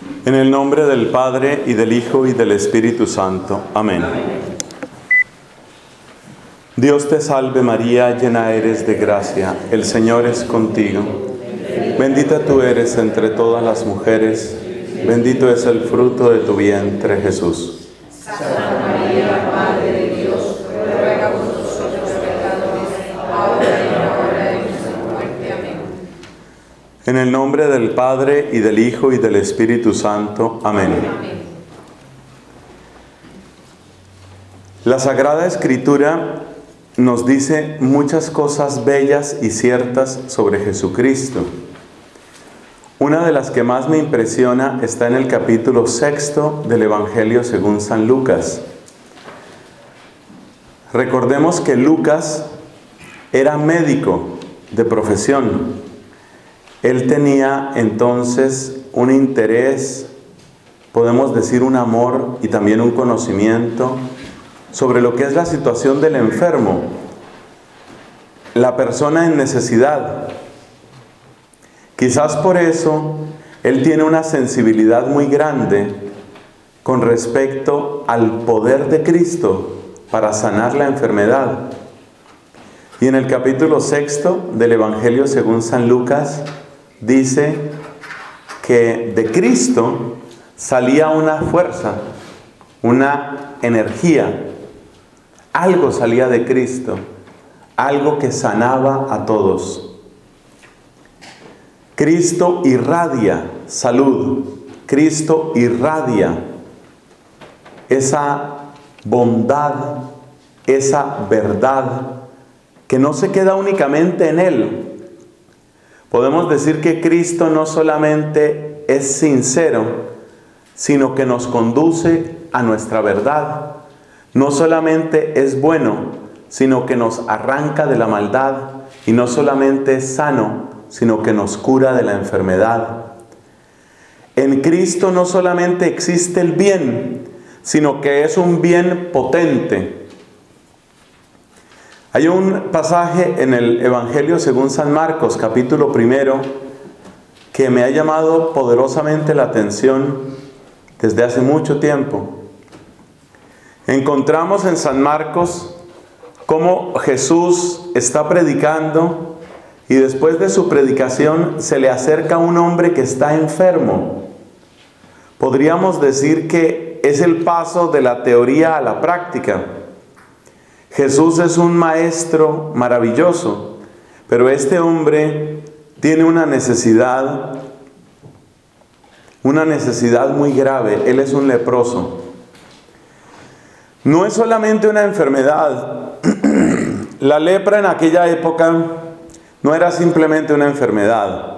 En el nombre del Padre, y del Hijo, y del Espíritu Santo. Amén. Dios te salve María, llena eres de gracia, el Señor es contigo. Bendita tú eres entre todas las mujeres, bendito es el fruto de tu vientre, Jesús. Santa María, Madre de Dios, ruega por nosotros pecadores, ahora y en la hora de nuestra muerte. Amén. En el nombre del Padre, y del Hijo, y del Espíritu Santo. Amén. La Sagrada Escritura nos dice muchas cosas bellas y ciertas sobre Jesucristo. Una de las que más me impresiona está en el capítulo 6 del Evangelio según San Lucas. Recordemos que Lucas era médico de profesión. Él tenía entonces un interés, podemos decir un amor y también un conocimiento sobre lo que es la situación del enfermo, la persona en necesidad. Quizás por eso él tiene una sensibilidad muy grande con respecto al poder de Cristo para sanar la enfermedad. Y en el capítulo 6 del Evangelio según San Lucas dice que de Cristo salía una fuerza, una energía. Algo salía de Cristo, algo que sanaba a todos. Cristo irradia salud, Cristo irradia esa bondad, esa verdad que no se queda únicamente en Él. Podemos decir que Cristo no solamente es sincero, sino que nos conduce a nuestra verdad. No solamente es bueno, sino que nos arranca de la maldad, y no solamente es sano, sino que nos cura de la enfermedad. En Cristo no solamente existe el bien, sino que es un bien potente. Hay un pasaje en el Evangelio según San Marcos, capítulo 1, que me ha llamado poderosamente la atención desde hace mucho tiempo. Encontramos en San Marcos cómo Jesús está predicando y después de su predicación se le acerca un hombre que está enfermo. Podríamos decir que es el paso de la teoría a la práctica. Jesús es un maestro maravilloso, pero este hombre tiene una necesidad muy grave. Él es un leproso. No es solamente una enfermedad. La lepra en aquella época no era simplemente una enfermedad.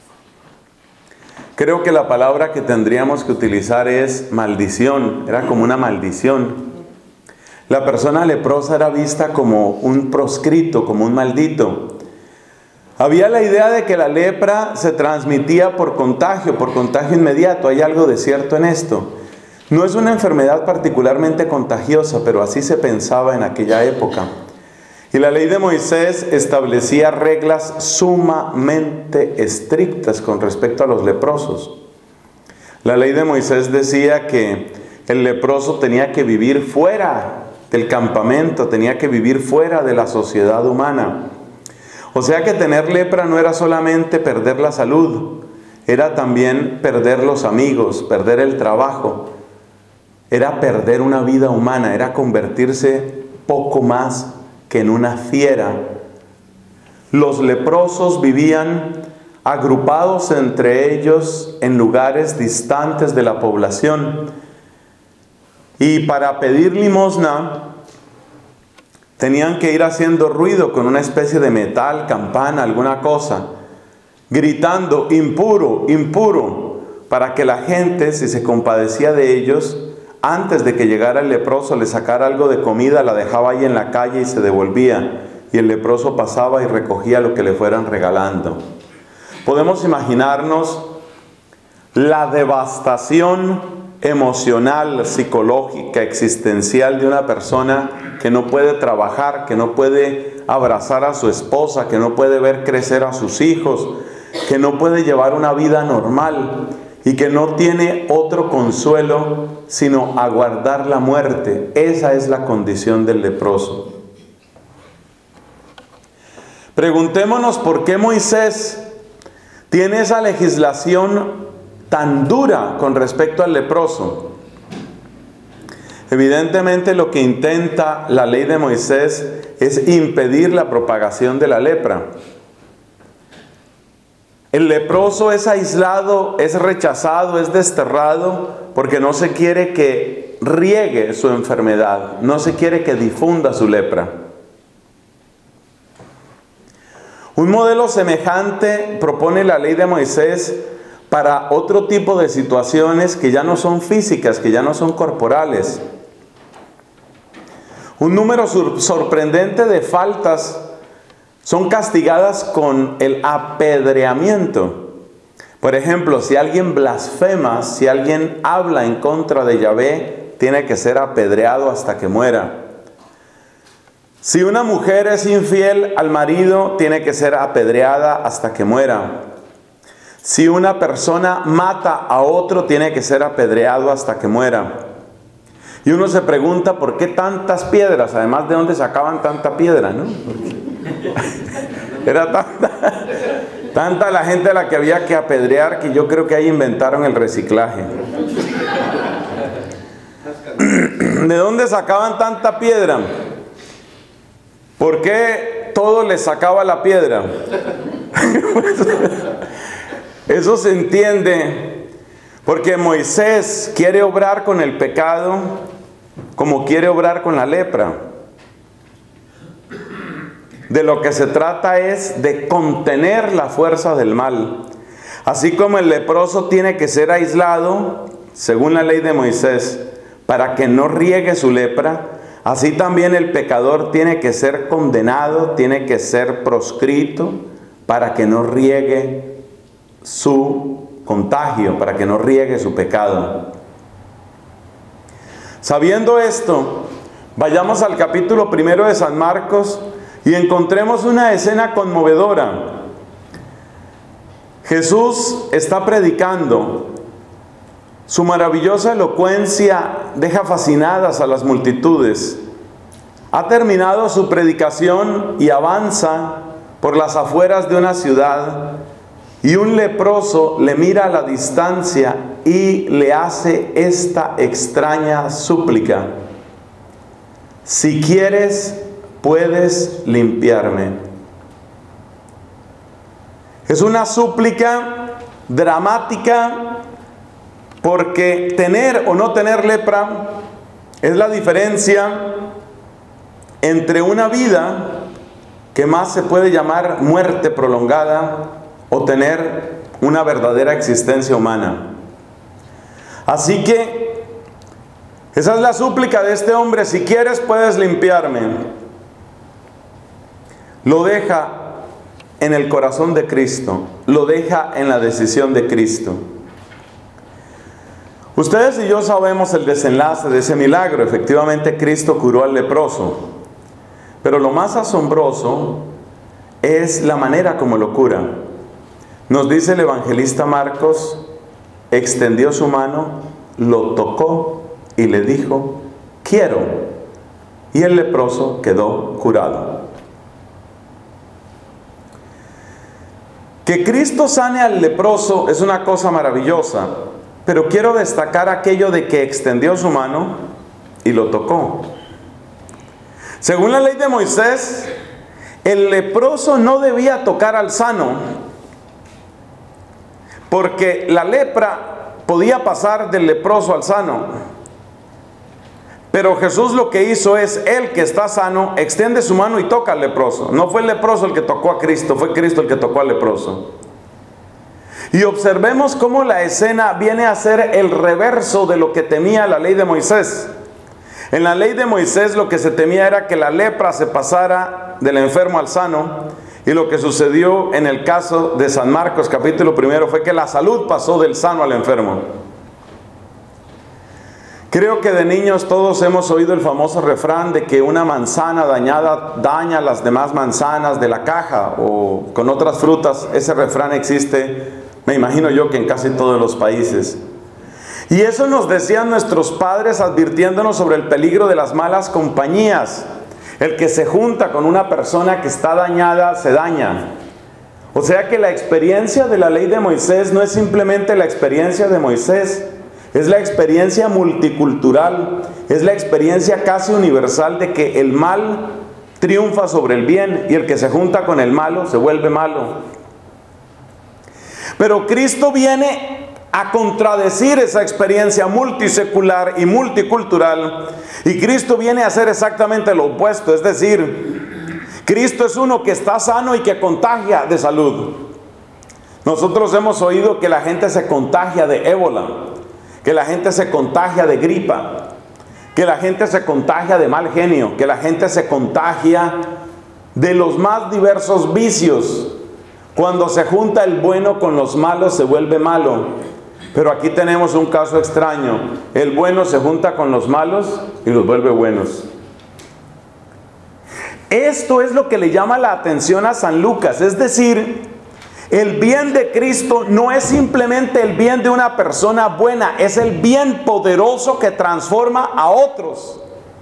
Creo que la palabra que tendríamos que utilizar es maldición. Era como una maldición. La persona leprosa era vista como un proscrito, como un maldito. Había la idea de que la lepra se transmitía por contagio inmediato. Hay algo de cierto en esto. No es una enfermedad particularmente contagiosa, pero así se pensaba en aquella época. Y la ley de Moisés establecía reglas sumamente estrictas con respecto a los leprosos. La ley de Moisés decía que el leproso tenía que vivir fuera del campamento, tenía que vivir fuera de la sociedad humana. O sea que tener lepra no era solamente perder la salud, era también perder los amigos, perder el trabajo. Era perder una vida humana, era convertirse poco más que en una fiera. Los leprosos vivían agrupados entre ellos en lugares distantes de la población. Y para pedir limosna tenían que ir haciendo ruido con una especie de metal, campana, alguna cosa, gritando impuro, impuro, para que la gente, si se compadecía de ellos, antes de que llegara el leproso, le sacara algo de comida, la dejaba ahí en la calle y se devolvía. Y el leproso pasaba y recogía lo que le fueran regalando. Podemos imaginarnos la devastación emocional, psicológica, existencial de una persona que no puede trabajar, que no puede abrazar a su esposa, que no puede ver crecer a sus hijos, que no puede llevar una vida normal. y que no tiene otro consuelo sino aguardar la muerte. Esa es la condición del leproso. Preguntémonos por qué Moisés tiene esa legislación tan dura con respecto al leproso. Evidentemente lo que intenta la ley de Moisés es impedir la propagación de la lepra. El leproso es aislado, es rechazado, es desterrado porque no se quiere que riegue su enfermedad, no se quiere que difunda su lepra. Un modelo semejante propone la ley de Moisés para otro tipo de situaciones que ya no son físicas, que ya no son corporales. Un número sorprendente de faltas son castigadas con el apedreamiento. Por ejemplo, si alguien blasfema, si alguien habla en contra de Yahvé, tiene que ser apedreado hasta que muera. Si una mujer es infiel al marido, tiene que ser apedreada hasta que muera. Si una persona mata a otro, tiene que ser apedreado hasta que muera. Y uno se pregunta por qué tantas piedras, además de dónde sacaban tanta piedra, ¿no? Era tanta la gente a la que había que apedrear que yo creo que ahí inventaron el reciclaje. ¿De dónde sacaban tanta piedra? ¿Por qué todo les sacaba la piedra? Eso se entiende porque Moisés quiere obrar con el pecado como quiere obrar con la lepra. De lo que se trata es de contener la fuerza del mal. Así como el leproso tiene que ser aislado, según la ley de Moisés, para que no riegue su lepra, así también el pecador tiene que ser condenado, tiene que ser proscrito, para que no riegue su contagio, para que no riegue su pecado. Sabiendo esto, vayamos al capítulo 1 de San Marcos y encontremos una escena conmovedora. Jesús está predicando. Su maravillosa elocuencia deja fascinadas a las multitudes. Ha terminado su predicación y avanza por las afueras de una ciudad, y un leproso le mira a la distancia y le hace esta extraña súplica: si quieres, puedes limpiarme. Es una súplica dramática porque tener o no tener lepra es la diferencia entre una vida que más se puede llamar muerte prolongada o tener una verdadera existencia humana. Así que esa es la súplica de este hombre: si quieres, puedes limpiarme. Lo deja en el corazón de Cristo, lo deja en la decisión de Cristo. Ustedes y yo sabemos el desenlace de ese milagro. Efectivamente, Cristo curó al leproso. Pero lo más asombroso es la manera como lo cura. Nos dice el evangelista Marcos: extendió su mano, lo tocó y le dijo: quiero. Y el leproso quedó curado. Que Cristo sane al leproso es una cosa maravillosa, pero quiero destacar aquello de que extendió su mano y lo tocó. Según la ley de Moisés, el leproso no debía tocar al sano, porque la lepra podía pasar del leproso al sano. Pero Jesús lo que hizo es, él que está sano, extiende su mano y toca al leproso. No fue el leproso el que tocó a Cristo, fue Cristo el que tocó al leproso. Y observemos cómo la escena viene a ser el reverso de lo que temía la ley de Moisés. En la ley de Moisés lo que se temía era que la lepra se pasara del enfermo al sano. Y lo que sucedió en el caso de San Marcos capítulo 1 fue que la salud pasó del sano al enfermo. Creo que de niños todos hemos oído el famoso refrán de que una manzana dañada daña las demás manzanas de la caja, o con otras frutas. Ese refrán existe Me imagino yo que en casi todos los países. Y eso nos decían nuestros padres advirtiéndonos sobre el peligro de las malas compañías. El que se junta con una persona que está dañada, se daña. O sea que la experiencia de la ley de Moisés no es simplemente la experiencia de Moisés, es la experiencia multicultural, es la experiencia casi universal de que el mal triunfa sobre el bien y el que se junta con el malo se vuelve malo. Pero Cristo viene a contradecir esa experiencia multisecular y multicultural, y Cristo viene a hacer exactamente lo opuesto, es decir, Cristo es uno que está sano y que contagia de salud. Nosotros hemos oído que la gente se contagia de ébola, que la gente se contagia de gripa, que la gente se contagia de mal genio, que la gente se contagia de los más diversos vicios. Cuando se junta el bueno con los malos se vuelve malo. Pero aquí tenemos un caso extraño. El bueno se junta con los malos y los vuelve buenos. Esto es lo que le llama la atención a San Lucas. Es decir, el bien de Cristo no es simplemente el bien de una persona buena, es el bien poderoso que transforma a otros.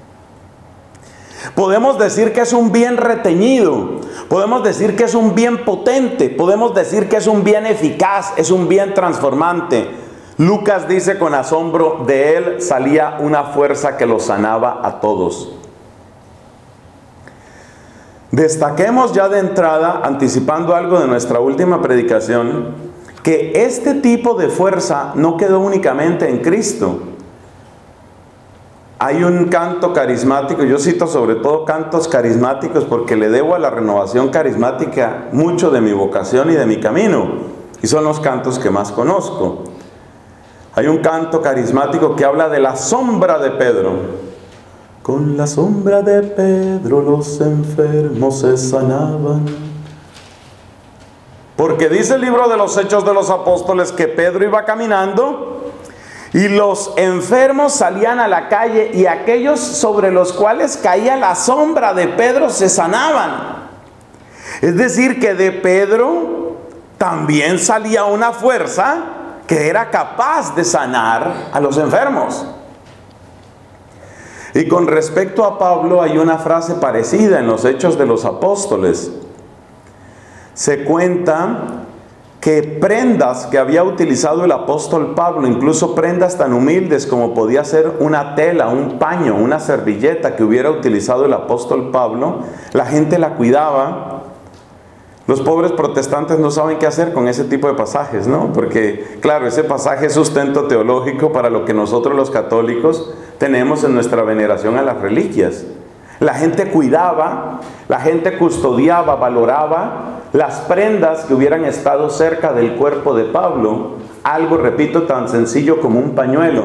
Podemos decir que es un bien reteñido, podemos decir que es un bien potente, podemos decir que es un bien eficaz, es un bien transformante. Lucas dice con asombro, de él salía una fuerza que los sanaba a todos. Destaquemos ya de entrada, anticipando algo de nuestra última predicación, que este tipo de fuerza no quedó únicamente en Cristo. Hay un canto carismático, yo cito sobre todo cantos carismáticos porque le debo a la renovación carismática mucho de mi vocación y de mi camino, y son los cantos que más conozco. Hay un canto carismático que habla de la sombra de Pedro. Con la sombra de Pedro los enfermos se sanaban. Porque dice el libro de los Hechos de los Apóstoles que Pedro iba caminando y los enfermos salían a la calle y aquellos sobre los cuales caía la sombra de Pedro se sanaban. Es decir, que de Pedro también salía una fuerza que era capaz de sanar a los enfermos. Y con respecto a Pablo hay una frase parecida en los Hechos de los Apóstoles. Se cuenta que prendas que había utilizado el apóstol Pablo, incluso prendas tan humildes como podía ser una tela, un paño, una servilleta que hubiera utilizado el apóstol Pablo, la gente la cuidaba. Los pobres protestantes no saben qué hacer con ese tipo de pasajes, ¿no? Porque, claro, ese pasaje es sustento teológico para lo que nosotros los católicos tenemos en nuestra veneración a las reliquias. La gente cuidaba, la gente custodiaba, valoraba las prendas que hubieran estado cerca del cuerpo de Pablo. Algo, repito, tan sencillo como un pañuelo.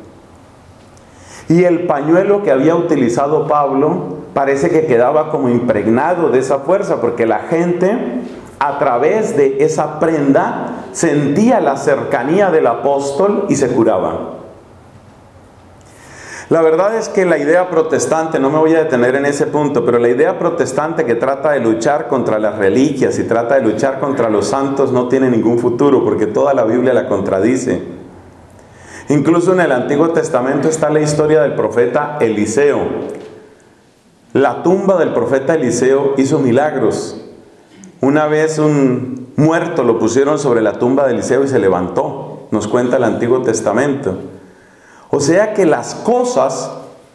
Y el pañuelo que había utilizado Pablo parece que quedaba como impregnado de esa fuerza, porque la gente a través de esa prenda sentía la cercanía del apóstol y se curaba. La verdad es que la idea protestante, no me voy a detener en ese punto, pero la idea protestante que trata de luchar contra las reliquias y trata de luchar contra los santos no tiene ningún futuro, porque toda la Biblia la contradice. Incluso en el Antiguo Testamento está la historia del profeta Eliseo. La tumba del profeta Eliseo hizo milagros. Una vez un muerto lo pusieron sobre la tumba de Eliseo y se levantó, nos cuenta el Antiguo Testamento. O sea que las cosas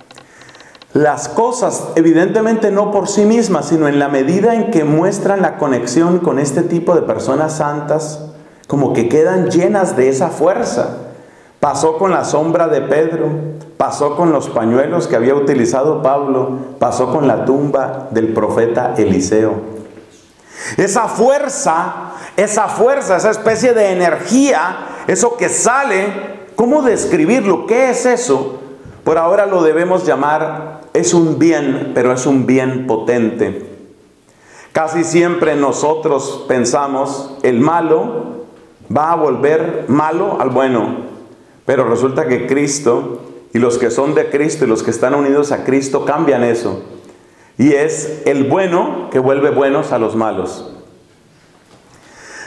evidentemente no por sí mismas, sino en la medida en que muestran la conexión con este tipo de personas santas, como que quedan llenas de esa fuerza. Pasó con la sombra de Pedro, pasó con los pañuelos que había utilizado Pablo, pasó con la tumba del profeta Eliseo. Esa fuerza, esa especie de energía, eso que sale, ¿cómo describirlo? ¿Qué es eso? Por ahora lo debemos llamar, es un bien, pero es un bien potente. Casi siempre nosotros pensamos, el malo va a volver malo al bueno. Pero resulta que Cristo y los que son de Cristo y los que están unidos a Cristo cambian eso. Y es el bueno que vuelve buenos a los malos.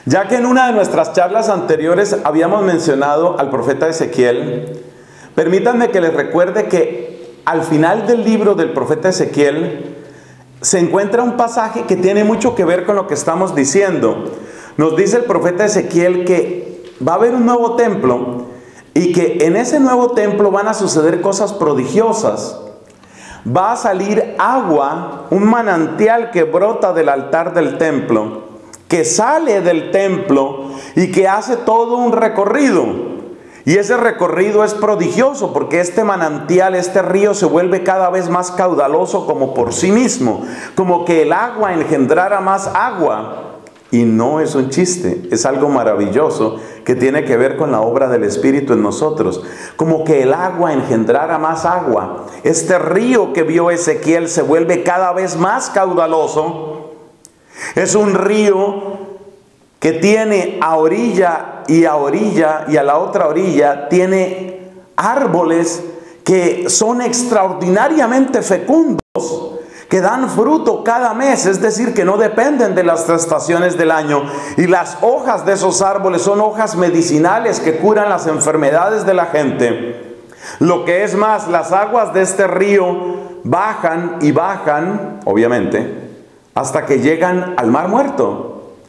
Ya que en una de nuestras charlas anteriores habíamos mencionado al profeta Ezequiel, permítanme que les recuerde que al final del libro del profeta Ezequiel se encuentra un pasaje que tiene mucho que ver con lo que estamos diciendo. Nos dice el profeta Ezequiel que va a haber un nuevo templo y que en ese nuevo templo van a suceder cosas prodigiosas. Va a salir agua, un manantial que brota del altar del templo, que sale del templo y que hace todo un recorrido. Y ese recorrido es prodigioso porque este manantial, este río se vuelve cada vez más caudaloso como por sí mismo, como que el agua engendrara más agua. Y no es un chiste, es algo maravilloso que tiene que ver con la obra del Espíritu en nosotros. Como que el agua engendrara más agua. Este río que vio Ezequiel se vuelve cada vez más caudaloso. Es un río que tiene a orilla y a la otra orilla tiene árboles que son extraordinariamente fecundos, que dan fruto cada mes, es decir, que no dependen de las estaciones del año. Y las hojas de esos árboles son hojas medicinales que curan las enfermedades de la gente. Lo que es más, las aguas de este río bajan y bajan, obviamente, hasta que llegan al Mar Muerto.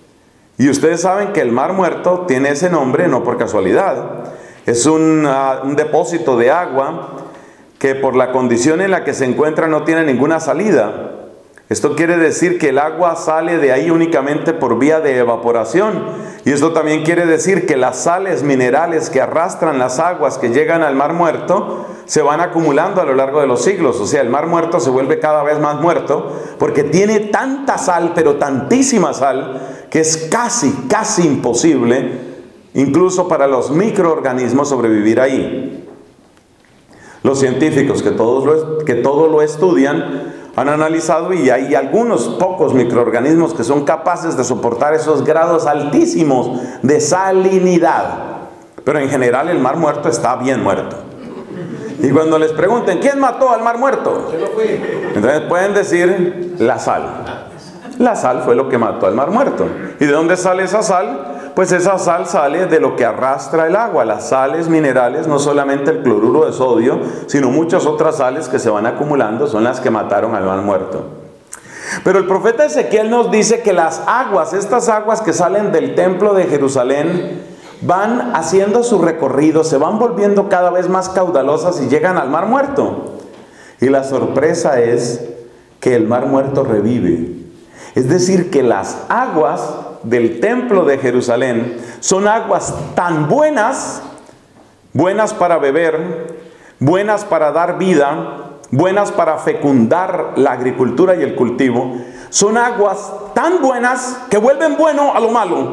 Y ustedes saben que el Mar Muerto tiene ese nombre no por casualidad. Es un depósito de agua que por la condición en la que se encuentra no tiene ninguna salida. Esto quiere decir que el agua sale de ahí únicamente por vía de evaporación. Y esto también quiere decir que las sales minerales que arrastran las aguas que llegan al Mar Muerto se van acumulando a lo largo de los siglos. O sea, el Mar Muerto se vuelve cada vez más muerto porque tiene tanta sal, pero tantísima sal, que es casi imposible, incluso para los microorganismos, sobrevivir ahí. Los científicos que todo lo estudian han analizado y hay algunos pocos microorganismos que son capaces de soportar esos grados altísimos de salinidad. Pero en general el Mar Muerto está bien muerto. Y cuando les pregunten, ¿quién mató al Mar Muerto? Entonces pueden decir, la sal. La sal fue lo que mató al Mar Muerto. ¿Y de dónde sale esa sal? Pues esa sal sale de lo que arrastra el agua, las sales minerales, no solamente el cloruro de sodio, sino muchas otras sales que se van acumulando, son las que mataron al Mar Muerto. Pero el profeta Ezequiel nos dice que las aguas, estas aguas que salen del templo de Jerusalén, van haciendo su recorrido, se van volviendo cada vez más caudalosas y llegan al Mar Muerto. Y la sorpresa es que el Mar Muerto revive. Es decir, que las aguas del templo de Jerusalén son aguas tan buenas, buenas para beber, buenas para dar vida, buenas para fecundar la agricultura y el cultivo. Son aguas tan buenas que vuelven bueno a lo malo.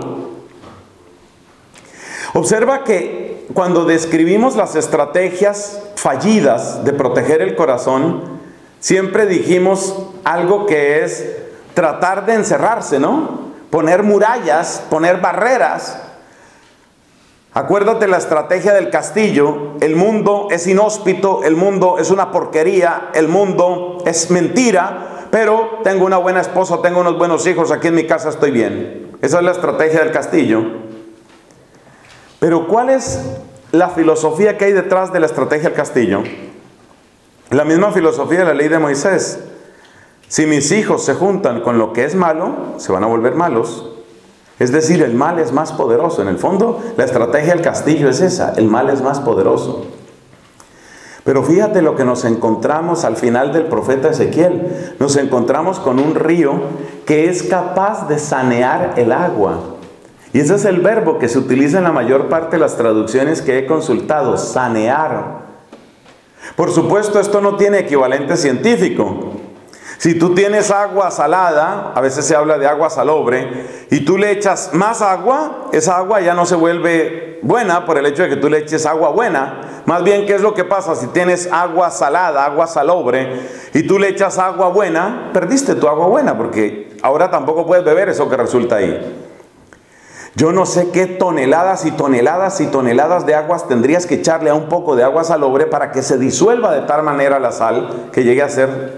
Observa que cuando describimos las estrategias fallidas de proteger el corazón, siempre dijimos algo que es tratar de encerrarse, ¿no? Poner murallas, poner barreras. Acuérdate la estrategia del castillo. El mundo es inhóspito, el mundo es una porquería, el mundo es mentira, pero tengo una buena esposa, tengo unos buenos hijos, aquí en mi casa estoy bien. Esa es la estrategia del castillo. Pero ¿cuál es la filosofía que hay detrás de la estrategia del castillo? La misma filosofía de la ley de Moisés. Si mis hijos se juntan con lo que es malo, se van a volver malos. Es decir, el mal es más poderoso. En el fondo, la estrategia del castillo es esa. El mal es más poderoso. Pero fíjate lo que nos encontramos al final del profeta Ezequiel. Nos encontramos con un río que es capaz de sanear el agua. Y ese es el verbo que se utiliza en la mayor parte de las traducciones que he consultado, sanear. Por supuesto, esto no tiene equivalente científico. Si tú tienes agua salada, a veces se habla de agua salobre, y tú le echas más agua, esa agua ya no se vuelve buena por el hecho de que tú le eches agua buena. Más bien, ¿qué es lo que pasa? Si tienes agua salada, agua salobre, y tú le echas agua buena, perdiste tu agua buena, porque ahora tampoco puedes beber eso que resulta ahí. Yo no sé qué toneladas y toneladas y toneladas de aguas tendrías que echarle a un poco de agua salobre para que se disuelva de tal manera la sal que llegue a ser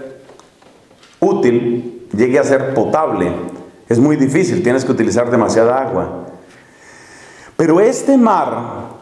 útil, llegue a ser potable. Es muy difícil, tienes que utilizar demasiada agua. Pero este mar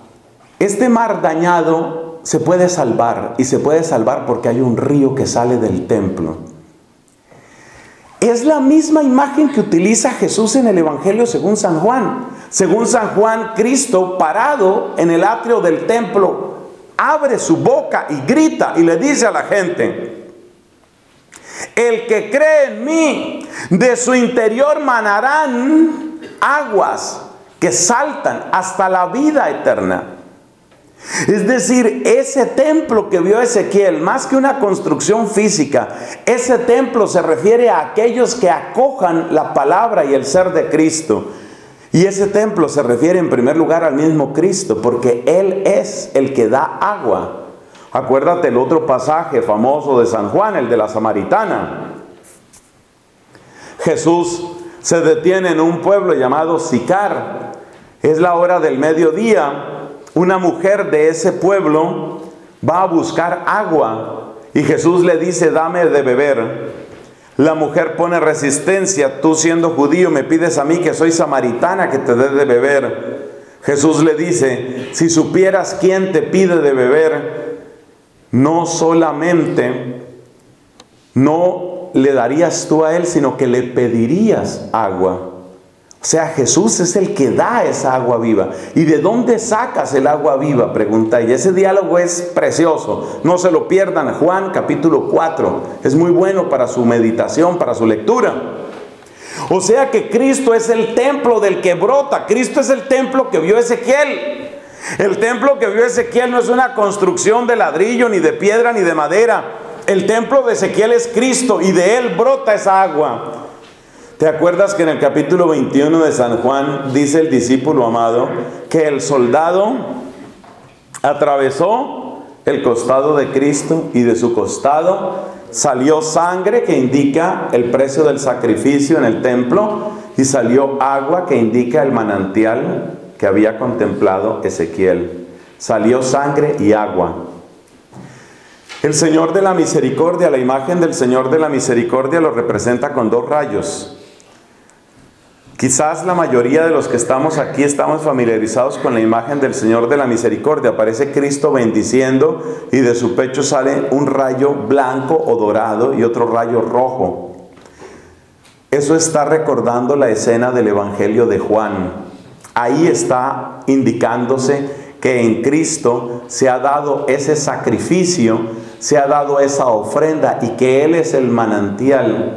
dañado se puede salvar, y se puede salvar porque hay un río que sale del templo. Es la misma imagen que utiliza Jesús en el Evangelio según San Juan. Según San Juan, Cristo parado en el atrio del templo abre su boca y grita y le dice a la gente: el que cree en mí, de su interior manarán aguas que saltan hasta la vida eterna. Es decir, ese templo que vio Ezequiel, más que una construcción física, ese templo se refiere a aquellos que acojan la palabra y el ser de Cristo. Y ese templo se refiere en primer lugar al mismo Cristo, porque Él es el que da agua. Acuérdate el otro pasaje famoso de San Juan, el de la samaritana. Jesús se detiene en un pueblo llamado Sicar. Es la hora del mediodía. Una mujer de ese pueblo va a buscar agua y Jesús le dice: dame de beber. La mujer pone resistencia: tú siendo judío me pides a mí, que soy samaritana, que te dé de beber. Jesús le dice: si supieras quién te pide de beber, no solamente no le darías tú a él, sino que le pedirías agua. O sea, Jesús es el que da esa agua viva. ¿Y de dónde sacas el agua viva?, pregunta. Y ese diálogo es precioso. No se lo pierdan. Juan capítulo 4. Es muy bueno para su meditación, para su lectura. O sea que Cristo es el templo del que brota. Cristo es el templo que vio Ezequiel. El templo que vio Ezequiel no es una construcción de ladrillo, ni de piedra, ni de madera. El templo de Ezequiel es Cristo y de él brota esa agua. ¿Te acuerdas que en el capítulo 21 de San Juan dice el discípulo amado que el soldado atravesó el costado de Cristo y de su costado salió sangre, que indica el precio del sacrificio en el templo, y salió agua, que indica el manantial que había contemplado Ezequiel? Salió sangre y agua. El Señor de la Misericordia, la imagen del Señor de la Misericordia lo representa con dos rayos. Quizás la mayoría de los que estamos aquí estamos familiarizados con la imagen del Señor de la Misericordia. Aparece Cristo bendiciendo y de su pecho sale un rayo blanco o dorado y otro rayo rojo. Eso está recordando la escena del Evangelio de Juan. Ahí está indicándose que en Cristo se ha dado ese sacrificio, se ha dado esa ofrenda y que Él es el manantial.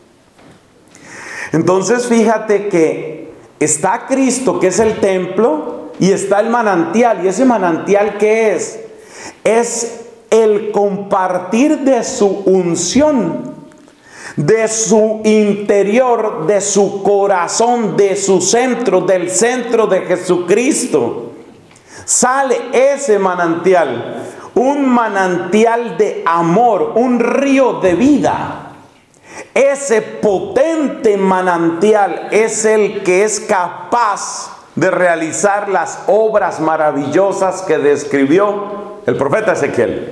Entonces fíjate que está Cristo, que es el templo, y está el manantial. ¿Y ese manantial qué es? Es el compartir de su unción, de su interior, de su corazón, de su centro, del centro de Jesucristo. Sale ese manantial, un manantial de amor, un río de vida. Ese potente manantial es el que es capaz de realizar las obras maravillosas que describió el profeta Ezequiel.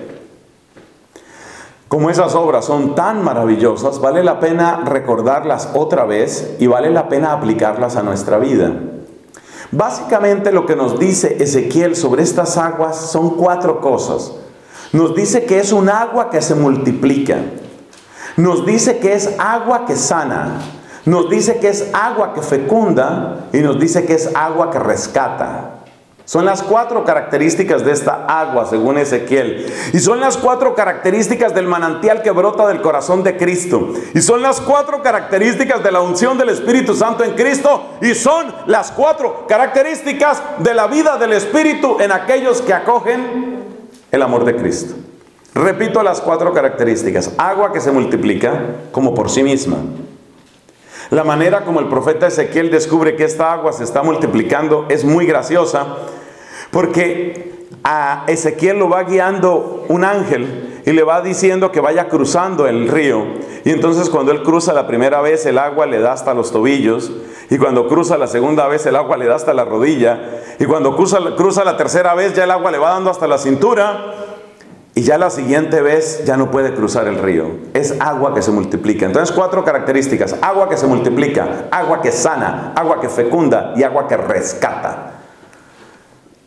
Como esas obras son tan maravillosas, vale la pena recordarlas otra vez y vale la pena aplicarlas a nuestra vida. Básicamente lo que nos dice Ezequiel sobre estas aguas son 4 cosas. Nos dice que es un agua que se multiplica. Nos dice que es agua que sana. Nos dice que es agua que fecunda. Y nos dice que es agua que rescata. Son las 4 características de esta agua según Ezequiel. Y son las 4 características del manantial que brota del corazón de Cristo. Y son las 4 características de la unción del Espíritu Santo en Cristo. Y son las 4 características de la vida del Espíritu en aquellos que acogen el amor de Cristo. Repito las 4 características. Agua que se multiplica como por sí misma. La manera como el profeta Ezequiel descubre que esta agua se está multiplicando es muy graciosa, porque a Ezequiel lo va guiando un ángel y le va diciendo que vaya cruzando el río. Y entonces cuando él cruza la primera vez, el agua le da hasta los tobillos. Y cuando cruza la segunda vez, el agua le da hasta la rodilla. Y cuando cruza la tercera vez, ya el agua le va dando hasta la cintura. Y ya la siguiente vez ya no puede cruzar el río. Es agua que se multiplica. Entonces 4 características. Agua que se multiplica, agua que sana, agua que fecunda y agua que rescata.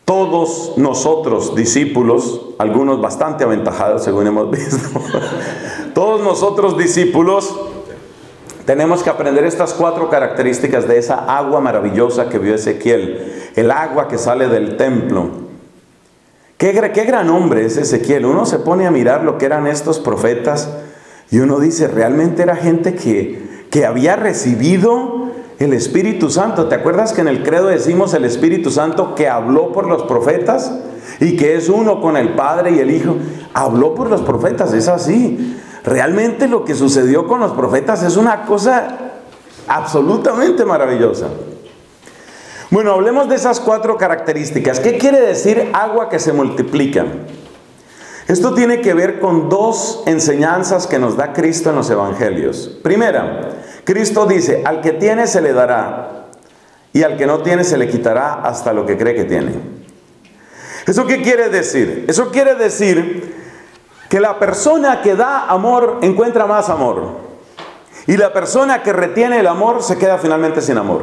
todos nosotros discípulos, algunos bastante aventajados según hemos visto, todos nosotros discípulos tenemos que aprender estas 4 características de esa agua maravillosa que vio Ezequiel, el agua que sale del templo. Qué gran hombre es Ezequiel. Uno se pone a mirar lo que eran estos profetas y uno dice, realmente era gente que había recibido el Espíritu Santo. ¿Te acuerdas que en el credo decimos el Espíritu Santo que habló por los profetas? Y que es uno con el Padre y el Hijo. Habló por los profetas, es así. Realmente lo que sucedió con los profetas es una cosa absolutamente maravillosa. Bueno, hablemos de esas 4 características. ¿Qué quiere decir agua que se multiplica? Esto tiene que ver con 2 enseñanzas que nos da Cristo en los evangelios. Primera, Cristo dice, al que tiene se le dará, y al que no tiene se le quitará hasta lo que cree que tiene. ¿Eso qué quiere decir? Eso quiere decir que la persona que da amor encuentra más amor, y la persona que retiene el amor se queda finalmente sin amor.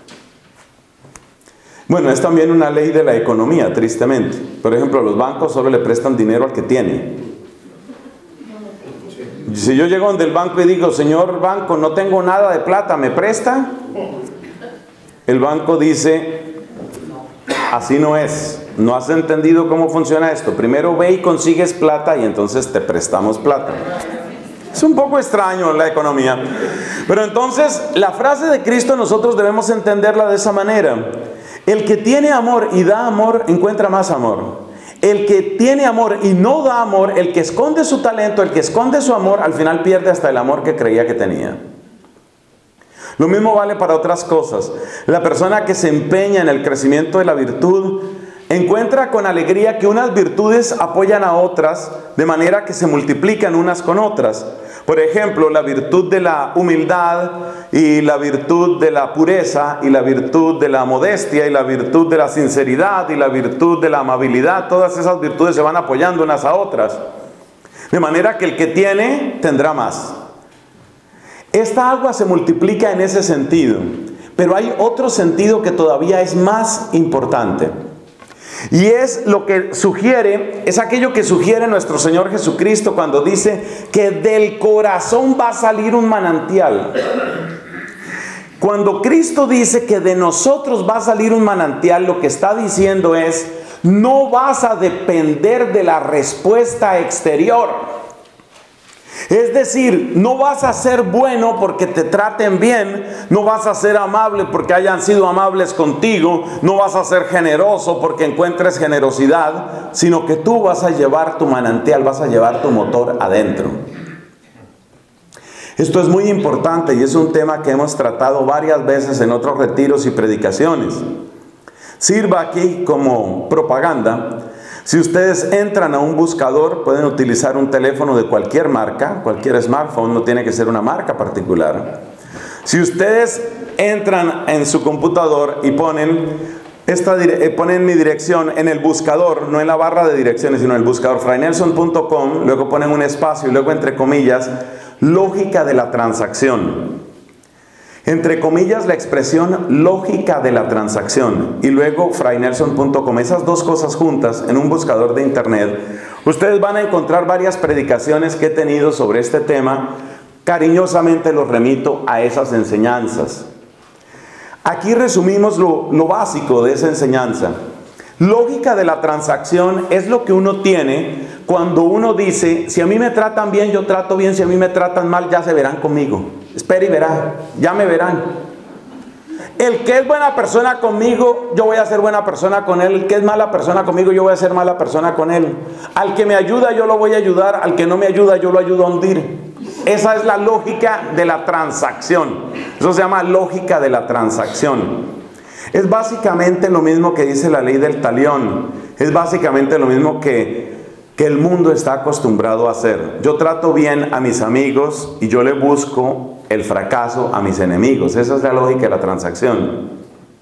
Bueno, es también una ley de la economía, tristemente. Por ejemplo, los bancos solo le prestan dinero al que tiene. Si yo llego donde el banco y digo, señor banco, no tengo nada de plata, ¿me presta? El banco dice, así no es. No has entendido cómo funciona esto. Primero ve y consigues plata y entonces te prestamos plata. Es un poco extraño la economía. Pero entonces, la frase de Cristo nosotros debemos entenderla de esa manera. El que tiene amor y da amor, encuentra más amor. El que tiene amor y no da amor, el que esconde su talento, el que esconde su amor, al final pierde hasta el amor que creía que tenía. Lo mismo vale para otras cosas. La persona que se empeña en el crecimiento de la virtud, encuentra con alegría que unas virtudes apoyan a otras, de manera que se multiplican unas con otras. Por ejemplo, la virtud de la humildad y la virtud de la pureza y la virtud de la modestia y la virtud de la sinceridad y la virtud de la amabilidad, todas esas virtudes se van apoyando unas a otras. De manera que el que tiene, tendrá más. Esta agua se multiplica en ese sentido, pero hay otro sentido que todavía es más importante. Y es lo que sugiere, es aquello que sugiere nuestro Señor Jesucristo cuando dice que del corazón va a salir un manantial. Cuando Cristo dice que de nosotros va a salir un manantial, lo que está diciendo es, no vas a depender de la respuesta exterior. Es decir, no vas a ser bueno porque te traten bien, no vas a ser amable porque hayan sido amables contigo, no vas a ser generoso porque encuentres generosidad, sino que tú vas a llevar tu manantial, vas a llevar tu motor adentro. Esto es muy importante y es un tema que hemos tratado varias veces en otros retiros y predicaciones. Sirva aquí como propaganda. Si ustedes entran a un buscador, pueden utilizar un teléfono de cualquier marca, cualquier smartphone, no tiene que ser una marca particular. Si ustedes entran en su computador y ponen mi dirección en el buscador, no en la barra de direcciones, sino en el buscador, fraynelson.com, luego ponen un espacio y luego entre comillas, lógica de la transacción. Entre comillas la expresión lógica de la transacción y luego fraynelson.com, esas 2 cosas juntas en un buscador de internet, ustedes van a encontrar varias predicaciones que he tenido sobre este tema. Cariñosamente los remito a esas enseñanzas. Aquí resumimos lo básico de esa enseñanza. Lógica de la transacción es lo que uno tiene cuando uno dice, si a mí me tratan bien, yo trato bien, si a mí me tratan mal, ya se verán conmigo. Espera y verá, ya me verán. El que es buena persona conmigo, yo voy a ser buena persona con él. El que es mala persona conmigo, yo voy a ser mala persona con él. Al que me ayuda, yo lo voy a ayudar. Al que no me ayuda, yo lo ayudo a hundir. Esa es la lógica de la transacción. Eso se llama lógica de la transacción. Es básicamente lo mismo que dice la ley del talión. Es básicamente lo mismo que el mundo está acostumbrado a hacer. Yo trato bien a mis amigos y yo le busco el fracaso a mis enemigos. Esa es la lógica de la transacción.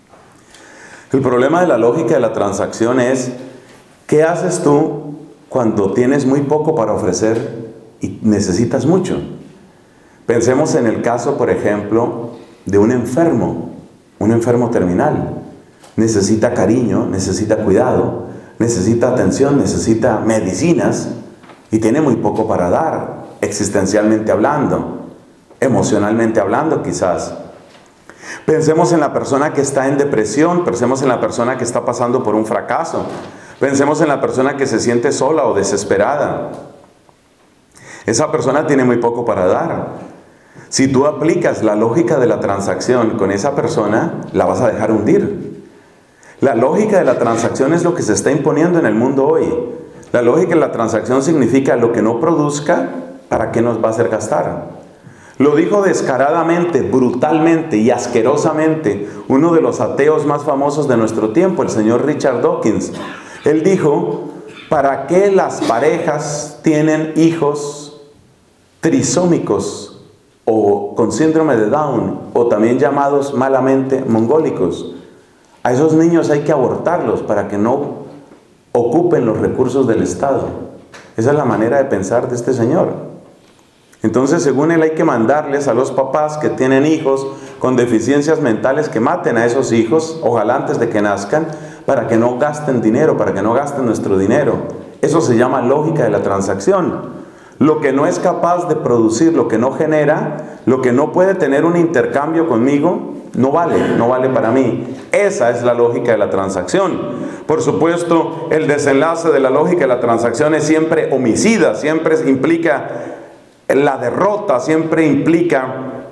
El problema de la lógica de la transacción es, ¿qué haces tú cuando tienes muy poco para ofrecer y necesitas mucho? Pensemos en el caso, por ejemplo, de un enfermo terminal. necesita cariño, necesita cuidado, necesita atención, necesita medicinas y tiene muy poco para dar, existencialmente hablando, emocionalmente hablando quizás. Pensemos en la persona que está en depresión, pensemos en la persona que está pasando por un fracaso, pensemos en la persona que se siente sola o desesperada. Esa persona tiene muy poco para dar. Si tú aplicas la lógica de la transacción con esa persona, la vas a dejar hundir. La lógica de la transacción es lo que se está imponiendo en el mundo hoy. La lógica de la transacción significa lo que no produzca, ¿para qué nos va a hacer gastar? Lo dijo descaradamente, brutalmente y asquerosamente uno de los ateos más famosos de nuestro tiempo, el señor Richard Dawkins. Él dijo, ¿para qué las parejas tienen hijos trisómicos o con síndrome de Down o también llamados malamente mongólicos? A esos niños hay que abortarlos para que no ocupen los recursos del Estado. Esa es la manera de pensar de este señor. Entonces, según él, hay que mandarles a los papás que tienen hijos con deficiencias mentales que maten a esos hijos, ojalá antes de que nazcan, para que no gasten dinero, para que no gasten nuestro dinero. Eso se llama lógica de la transacción. Lo que no es capaz de producir, lo que no genera, lo que no puede tener un intercambio conmigo, no vale para mí. Esa es la lógica de la transacción. Por supuesto, el desenlace de la lógica de la transacción es siempre homicida, siempre implica la derrota, siempre implica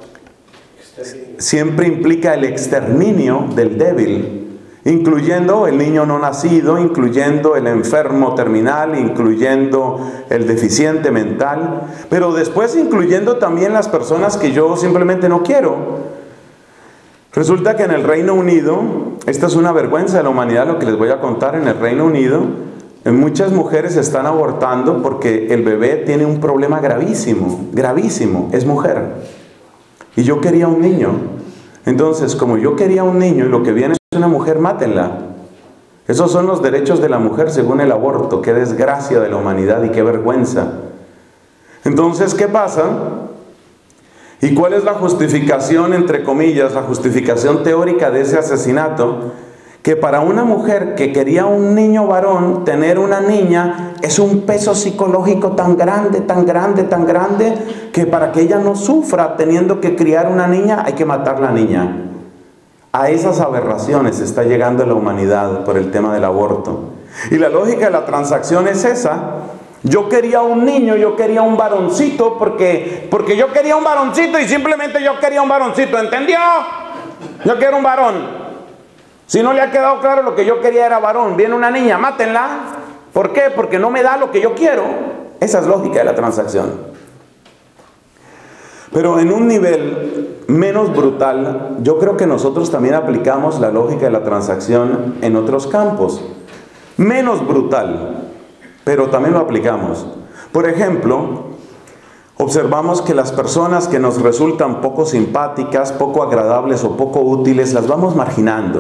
el exterminio del débil, incluyendo el niño no nacido, incluyendo el enfermo terminal, incluyendo el deficiente mental, pero después incluyendo también las personas que yo simplemente no quiero. Resulta que en el Reino Unido, esta es una vergüenza de la humanidad lo que les voy a contar, en el Reino Unido, muchas mujeres están abortando porque el bebé tiene un problema gravísimo, gravísimo, es mujer. Y yo quería un niño. Entonces, como yo quería un niño y lo que viene es una mujer, mátenla. Esos son los derechos de la mujer según el aborto. Qué desgracia de la humanidad y qué vergüenza. Entonces, ¿qué pasa? ¿Y cuál es la justificación, entre comillas, la justificación teórica de ese asesinato? Que para una mujer que quería un niño varón, tener una niña es un peso psicológico tan grande, tan grande, tan grande, que para que ella no sufra teniendo que criar una niña, hay que matar la niña. A esas aberraciones está llegando la humanidad por el tema del aborto. Y la lógica de la transacción es esa. Yo quería un niño, yo quería un varoncito, porque yo quería un varoncito y simplemente yo quería un varoncito, ¿entendió? Yo quiero un varón. Si no le ha quedado claro, lo que yo quería era varón. Viene una niña, mátenla. ¿Por qué? Porque no me da lo que yo quiero. Esa es lógica de la transacción. Pero en un nivel menos brutal, yo creo que nosotros también aplicamos la lógica de la transacción en otros campos. Menos brutal, pero también lo aplicamos. Por ejemplo, observamos que las personas que nos resultan poco simpáticas, poco agradables o poco útiles, las vamos marginando.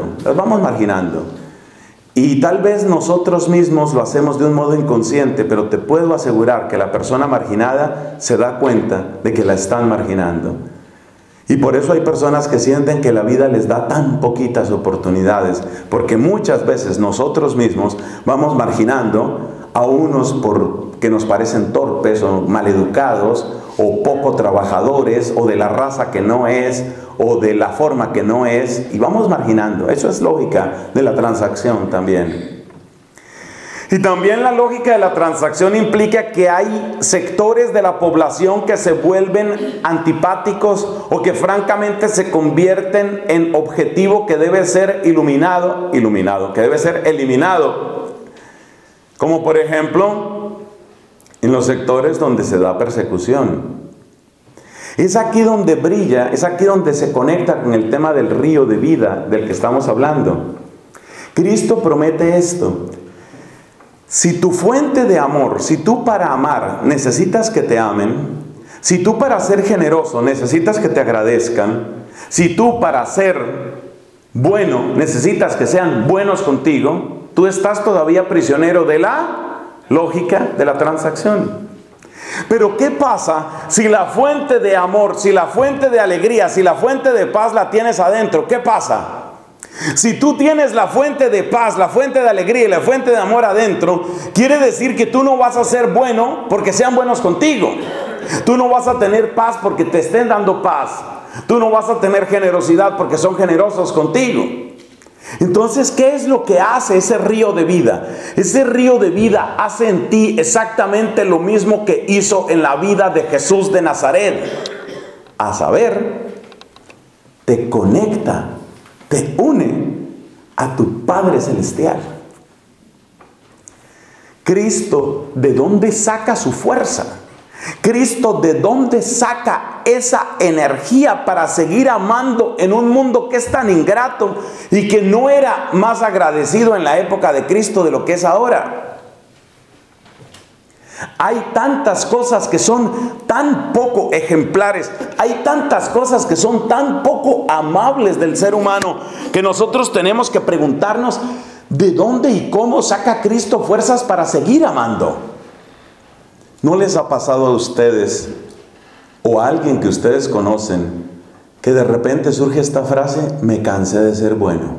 Y tal vez nosotros mismos lo hacemos de un modo inconsciente, pero te puedo asegurar que la persona marginada se da cuenta de que la están marginando. Y por eso hay personas que sienten que la vida les da tan poquitas oportunidades, porque muchas veces nosotros mismos vamos marginando a unos que nos parecen torpes o maleducados o poco trabajadores o de la raza que no es o de la forma que no es, y vamos marginando. Eso es lógica de la transacción también. Y también la lógica de la transacción implica que hay sectores de la población que se vuelven antipáticos o que francamente se convierten en objetivo que debe ser que debe ser eliminado. Como por ejemplo, en los sectores donde se da persecución. Es aquí donde brilla, es aquí donde se conecta con el tema del río de vida del que estamos hablando. Cristo promete esto. Si tu fuente de amor, si tú para amar necesitas que te amen, si tú para ser generoso necesitas que te agradezcan, si tú para ser bueno necesitas que sean buenos contigo, tú estás todavía prisionero de la lógica de la transacción. Pero ¿qué pasa si la fuente de amor, si la fuente de alegría, si la fuente de paz la tienes adentro? ¿Qué pasa? Si tú tienes la fuente de paz, la fuente de alegría y la fuente de amor adentro, quiere decir que tú no vas a ser bueno porque sean buenos contigo. Tú no vas a tener paz porque te estén dando paz. Tú no vas a tener generosidad porque son generosos contigo. Entonces, ¿qué es lo que hace ese río de vida? Ese río de vida hace en ti exactamente lo mismo que hizo en la vida de Jesús de Nazaret. A saber, te conecta, te une a tu Padre Celestial. Cristo, ¿de dónde saca su fuerza? Cristo, ¿de dónde saca esa energía para seguir amando en un mundo que es tan ingrato y que no era más agradecido en la época de Cristo de lo que es ahora? Hay tantas cosas que son tan poco ejemplares, hay tantas cosas que son tan poco amables del ser humano, que nosotros tenemos que preguntarnos ¿de dónde y cómo saca Cristo fuerzas para seguir amando? ¿No les ha pasado a ustedes o a alguien que ustedes conocen que de repente surge esta frase: me cansé de ser bueno,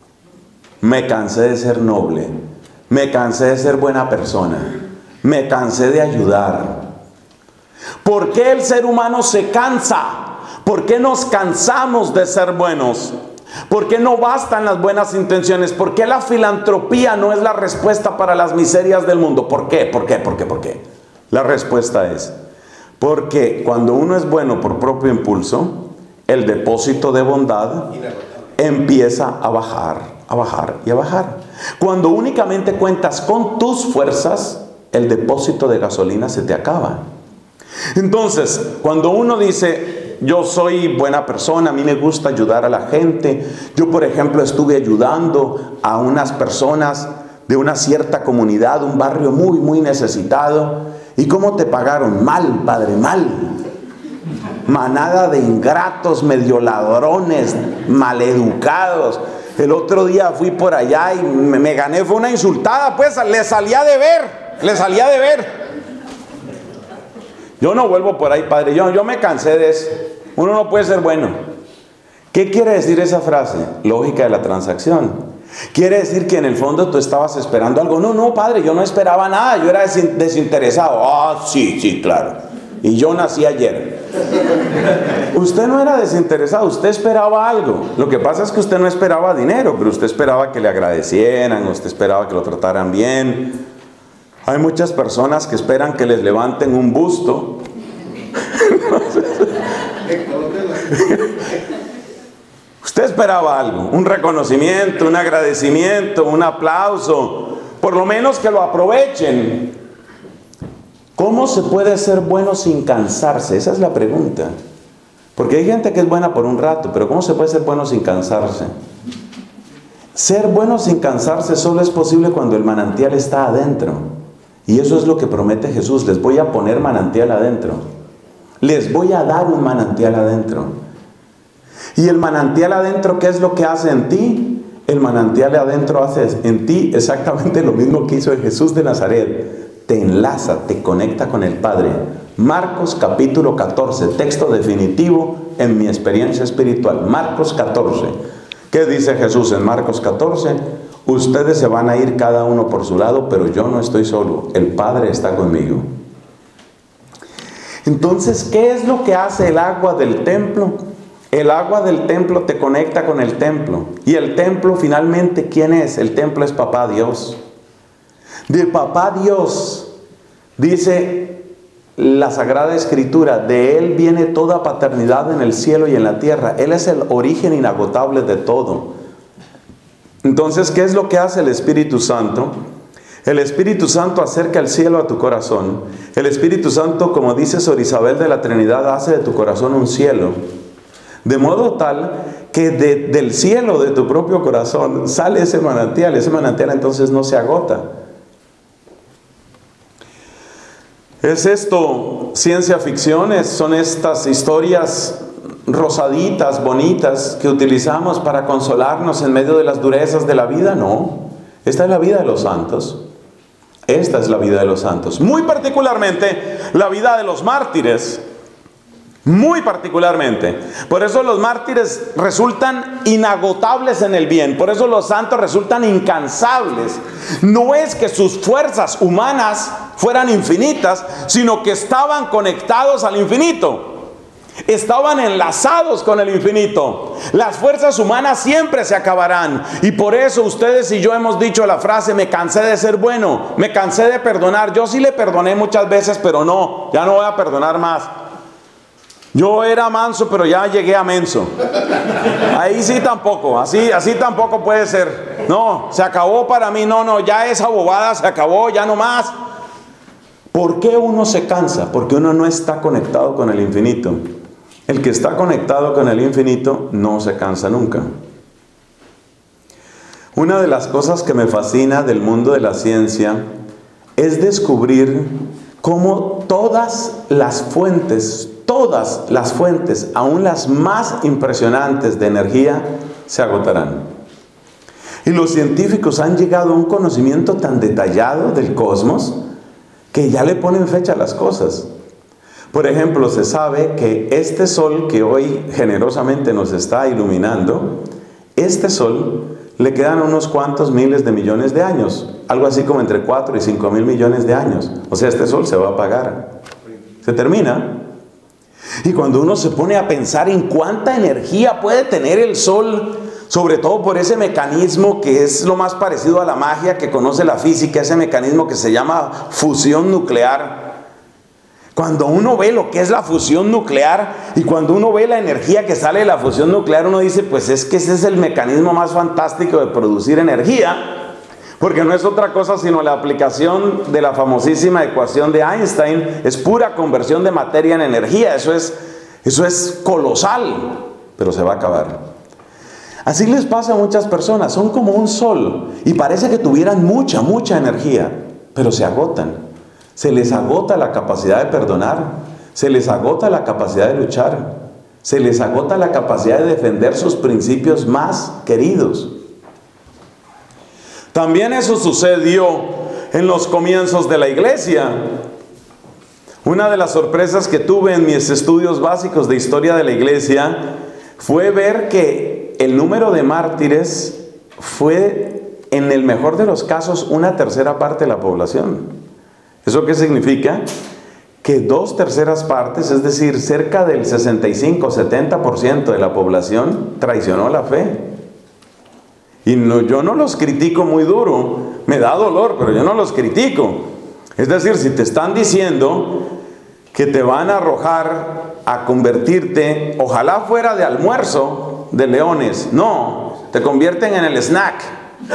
me cansé de ser noble, me cansé de ser buena persona, me cansé de ayudar? ¿Por qué el ser humano se cansa? ¿Por qué nos cansamos de ser buenos? ¿Por qué no bastan las buenas intenciones? ¿Por qué la filantropía no es la respuesta para las miserias del mundo? ¿Por qué? ¿Por qué? ¿Por qué? ¿Por qué? La respuesta es porque cuando uno es bueno por propio impulso, el depósito de bondad empieza a bajar, a bajar y a bajar. Cuando únicamente cuentas con tus fuerzas, el depósito de gasolina se te acaba. Entonces, cuando uno dice: yo soy buena persona, a mí me gusta ayudar a la gente. Yo, por ejemplo, estuve ayudando a unas personas de una cierta comunidad, un barrio muy, muy necesitado. ¿Y cómo te pagaron? Mal, padre, mal. Manada de ingratos, medio ladrones, maleducados. El otro día fui por allá y me gané, fue una insultada, pues, le salía de ver. Yo no vuelvo por ahí, padre, yo me cansé de eso. Uno no puede ser bueno. ¿Qué quiere decir esa frase? Lógica de la transacción. Quiere decir que en el fondo tú estabas esperando algo. No, padre, yo no esperaba nada, yo era desinteresado. Sí, claro. Y yo nací ayer. Usted no era desinteresado, usted esperaba algo. Lo que pasa es que usted no esperaba dinero, pero usted esperaba que le agradecieran, usted esperaba que lo trataran bien. Hay muchas personas que esperan que les levanten un busto. Usted esperaba algo, un reconocimiento, un agradecimiento, un aplauso, por lo menos que lo aprovechen. ¿Cómo se puede ser bueno sin cansarse? Esa es la pregunta. Porque hay gente que es buena por un rato, pero ¿cómo se puede ser bueno sin cansarse? Ser bueno sin cansarse solo es posible cuando el manantial está adentro. Y eso es lo que promete Jesús: les voy a poner manantial adentro. Les voy a dar un manantial adentro. Y el manantial adentro, ¿qué es lo que hace en ti? El manantial adentro hace en ti exactamente lo mismo que hizo Jesús de Nazaret. Te enlaza, te conecta con el Padre. Marcos capítulo 14, texto definitivo en mi experiencia espiritual. Marcos 14. ¿Qué dice Jesús en Marcos 14? Ustedes se van a ir cada uno por su lado, pero yo no estoy solo. El Padre está conmigo. Entonces, ¿qué es lo que hace el agua del templo? El agua del templo te conecta con el templo. Y el templo finalmente, ¿quién es? El templo es Papá Dios. De Papá Dios, dice la Sagrada Escritura, de Él viene toda paternidad en el cielo y en la tierra. Él es el origen inagotable de todo. Entonces, ¿qué es lo que hace el Espíritu Santo? El Espíritu Santo acerca el cielo a tu corazón. El Espíritu Santo, como dice Sor Isabel de la Trinidad, hace de tu corazón un cielo. De modo tal que del cielo de tu propio corazón sale ese manantial. Ese manantial entonces no se agota. ¿Es esto ciencia ficción? ¿Son estas historias rosaditas, bonitas, que utilizamos para consolarnos en medio de las durezas de la vida? No. Esta es la vida de los santos. Esta es la vida de los santos. Muy particularmente la vida de los mártires. Muy particularmente. Por eso los mártires resultan inagotables en el bien. Por eso los santos resultan incansables. No es que sus fuerzas humanas fueran infinitas, sino que estaban conectados al infinito. Estaban enlazados con el infinito. Las fuerzas humanas siempre se acabarán. Y por eso ustedes y yo hemos dicho la frase: me cansé de ser bueno, me cansé de perdonar. Yo sí le perdoné muchas veces, pero no, ya no voy a perdonar más. Yo era manso, pero ya llegué a menso. Ahí sí tampoco, así tampoco puede ser. No, se acabó para mí, no, ya esa bobada se acabó, ya no más. ¿Por qué uno se cansa? Porque uno no está conectado con el infinito. El que está conectado con el infinito no se cansa nunca. Una de las cosas que me fascina del mundo de la ciencia es descubrir cómo todas las fuentes, aún las más impresionantes de energía, se agotarán. Y los científicos han llegado a un conocimiento tan detallado del cosmos que ya le ponen fecha a las cosas. Por ejemplo, se sabe que este sol que hoy generosamente nos está iluminando, este sol le quedan unos cuantos miles de millones de años, algo así como entre 4 y 5 mil millones de años. O sea, este sol se va a apagar, se termina. Y cuando uno se pone a pensar en cuánta energía puede tener el sol, sobre todo por ese mecanismo que es lo más parecido a la magia que conoce la física, ese mecanismo que se llama fusión nuclear. Cuando uno ve lo que es la fusión nuclear y cuando uno ve la energía que sale de la fusión nuclear, uno dice, pues es que ese es el mecanismo más fantástico de producir energía, porque no es otra cosa sino la aplicación de la famosísima ecuación de Einstein. Es pura conversión de materia en energía. Eso es colosal, pero se va a acabar. Así les pasa a muchas personas, son como un sol y parece que tuvieran mucha energía, pero se agotan. Se les agota la capacidad de perdonar, se les agota la capacidad de luchar, se les agota la capacidad de defender sus principios más queridos. También eso sucedió en los comienzos de la iglesia. Una de las sorpresas que tuve en mis estudios básicos de historia de la iglesia fue ver que el número de mártires fue, en el mejor de los casos, 1/3 parte de la población. ¿Eso qué significa? Que 2/3 partes, es decir, cerca del 65-70% de la población traicionó la fe. Y yo no los critico muy duro, me da dolor, pero yo no los critico. Es decir, si te están diciendo que te van a arrojar a convertirte, ojalá fuera de almuerzo de leones, no, te convierten en el snack.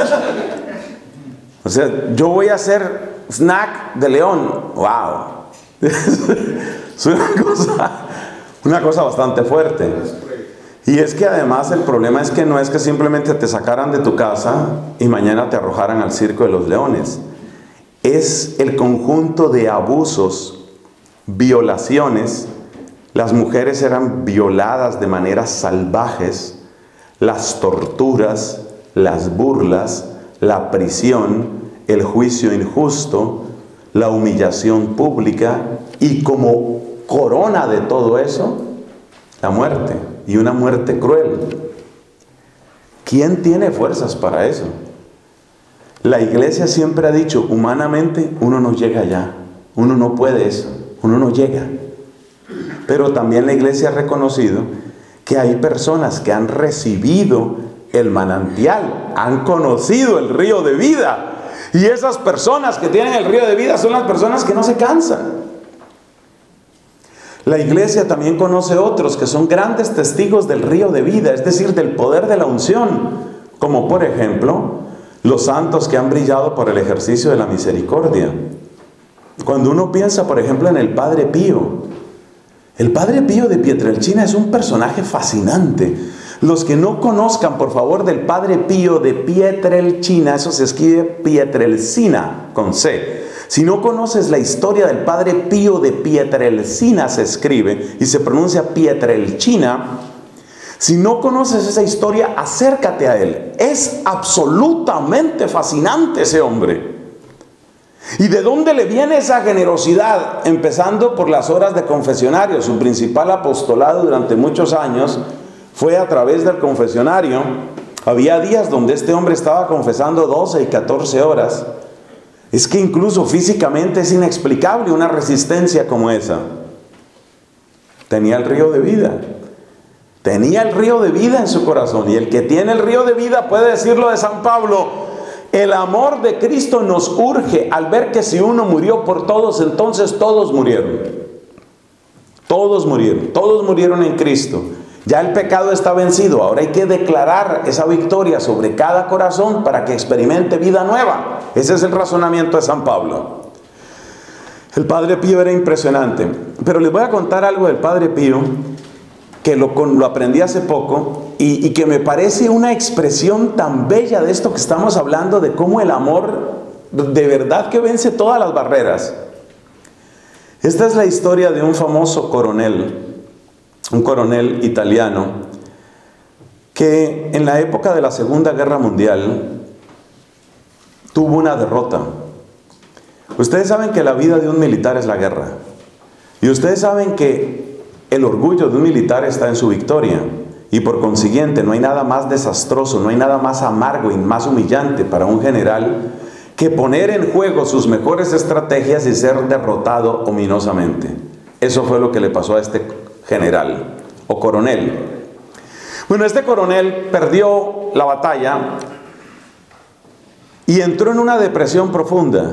O sea, yo voy a hacer snack de león. ¡Wow! Es una cosa bastante fuerte. Y es que además el problema es que no es que simplemente te sacaran de tu casa y mañana te arrojaran al circo de los leones. Es el conjunto de abusos, violaciones. Las mujeres eran violadas de maneras salvajes, las torturas, las burlas, la prisión, el juicio injusto, la humillación pública y como corona de todo eso, la muerte, y una muerte cruel. ¿Quién tiene fuerzas para eso? La iglesia siempre ha dicho, humanamente uno no llega allá, uno no puede eso, uno no llega. Pero también la iglesia ha reconocido que hay personas que han recibido el manantial, han conocido el río de vida. Y esas personas que tienen el río de vida son las personas que no se cansan. La iglesia también conoce otros que son grandes testigos del río de vida, es decir, del poder de la unción, como por ejemplo los santos que han brillado por el ejercicio de la misericordia. Cuando uno piensa, por ejemplo, en el Padre Pío, el Padre Pío de Pietrelcina es un personaje fascinante. Los que no conozcan, por favor, del Padre Pío de Pietrelcina, eso se escribe Pietrelcina con C. Si no conoces la historia del Padre Pío de Pietrelcina, se escribe y se pronuncia Pietrelcina. Si no conoces esa historia, acércate a él. Es absolutamente fascinante ese hombre. ¿Y de dónde le viene esa generosidad? Empezando por las horas de confesionario. Su principal apostolado durante muchos años fue a través del confesionario. Había días donde este hombre estaba confesando 12 y 14 horas. Es que incluso físicamente es inexplicable una resistencia como esa. Tenía el río de vida. Tenía el río de vida en su corazón. Y el que tiene el río de vida puede decirlo de San Pablo: el amor de Cristo nos urge al ver que si uno murió por todos, entonces todos murieron. Todos murieron. Todos murieron en Cristo. Ya el pecado está vencido. Ahora hay que declarar esa victoria sobre cada corazón para que experimente vida nueva. Ese es el razonamiento de San Pablo. El Padre Pío era impresionante. Pero les voy a contar algo del Padre Pío que lo aprendí hace poco y que me parece una expresión tan bella de esto que estamos hablando, de cómo el amor de verdad que vence todas las barreras. Esta es la historia de un famoso coronel, un coronel italiano, que en la época de la Segunda Guerra Mundial tuvo una derrota. Ustedes saben que la vida de un militar es la guerra. Y ustedes saben que el orgullo de un militar está en su victoria. Y por consiguiente no hay nada más desastroso, no hay nada más amargo y más humillante para un general que poner en juego sus mejores estrategias y ser derrotado ominosamente. Eso fue lo que le pasó a este general o coronel. Bueno, este coronel perdió la batalla y entró en una depresión profunda.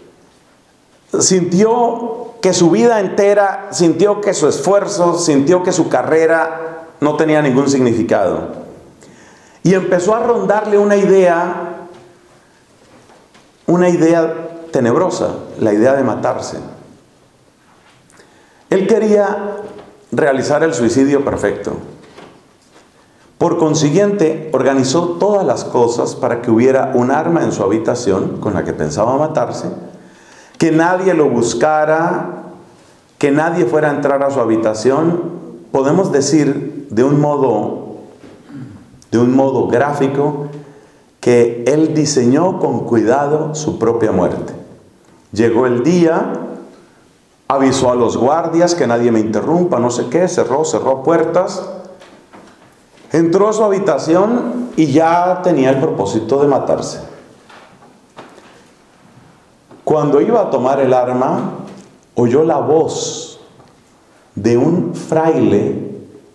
Sintió que su vida entera, sintió que su esfuerzo, sintió que su carrera no tenía ningún significado. Y empezó a rondarle una idea tenebrosa, la idea de matarse. Él quería realizar el suicidio perfecto. Por consiguiente, organizó todas las cosas para que hubiera un arma en su habitación con la que pensaba matarse, que nadie lo buscara, que nadie fuera a entrar a su habitación. Podemos decir de un modo gráfico que él diseñó con cuidado su propia muerte. Llegó el día, avisó a los guardias que nadie me interrumpa, no sé qué, cerró puertas, entró a su habitación y ya tenía el propósito de matarse. Cuando iba a tomar el arma, oyó la voz de un fraile.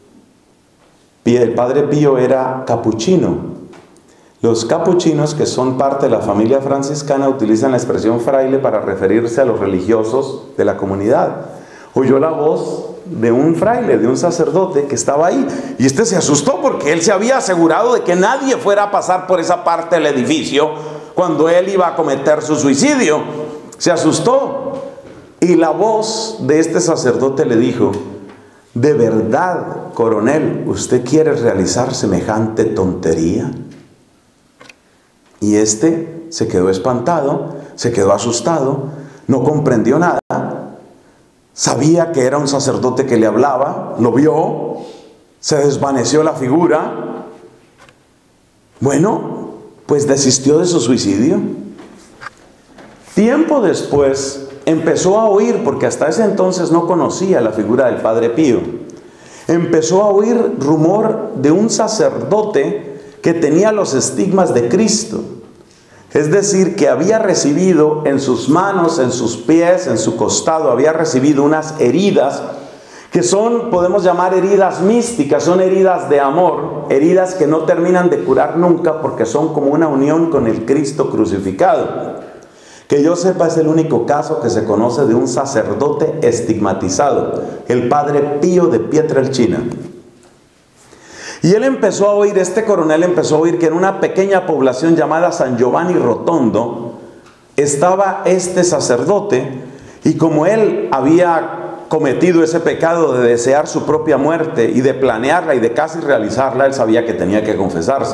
El Padre Pío era capuchino. Los capuchinos, que son parte de la familia franciscana, utilizan la expresión fraile para referirse a los religiosos de la comunidad. Oyó la voz de un fraile, de un sacerdote que estaba ahí. Y este se asustó porque él se había asegurado de que nadie fuera a pasar por esa parte del edificio cuando él iba a cometer su suicidio. Se asustó. Y la voz de este sacerdote le dijo: ¿de verdad, coronel, usted quiere realizar semejante tontería? Y este se quedó espantado, se quedó asustado, no comprendió nada. Sabía que era un sacerdote que le hablaba, lo vio, se desvaneció la figura. Bueno, pues desistió de su suicidio. Tiempo después empezó a oír, porque hasta ese entonces no conocía la figura del Padre Pío, empezó a oír rumor de un sacerdote que tenía los estigmas de Cristo. Es decir, que había recibido en sus manos, en sus pies, en su costado, había recibido unas heridas que son, podemos llamar heridas místicas, son heridas de amor, heridas que no terminan de curar nunca porque son como una unión con el Cristo crucificado. Que yo sepa, es el único caso que se conoce de un sacerdote estigmatizado, el Padre Pío de Pietrelcina. Y él empezó a oír, este coronel empezó a oír que en una pequeña población llamada San Giovanni Rotondo estaba este sacerdote, y como él había cometido ese pecado de desear su propia muerte y de planearla y de casi realizarla, él sabía que tenía que confesarse.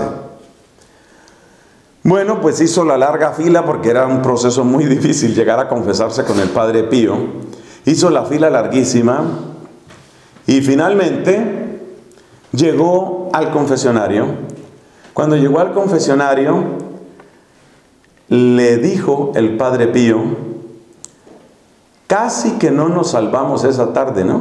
Bueno, pues hizo la larga fila porque era un proceso muy difícil llegar a confesarse con el Padre Pío. Hizo la fila larguísima y finalmente llegó al confesionario. Cuando llegó al confesionario, le dijo el Padre Pío: Casi que no nos salvamos esa tarde, ¿no?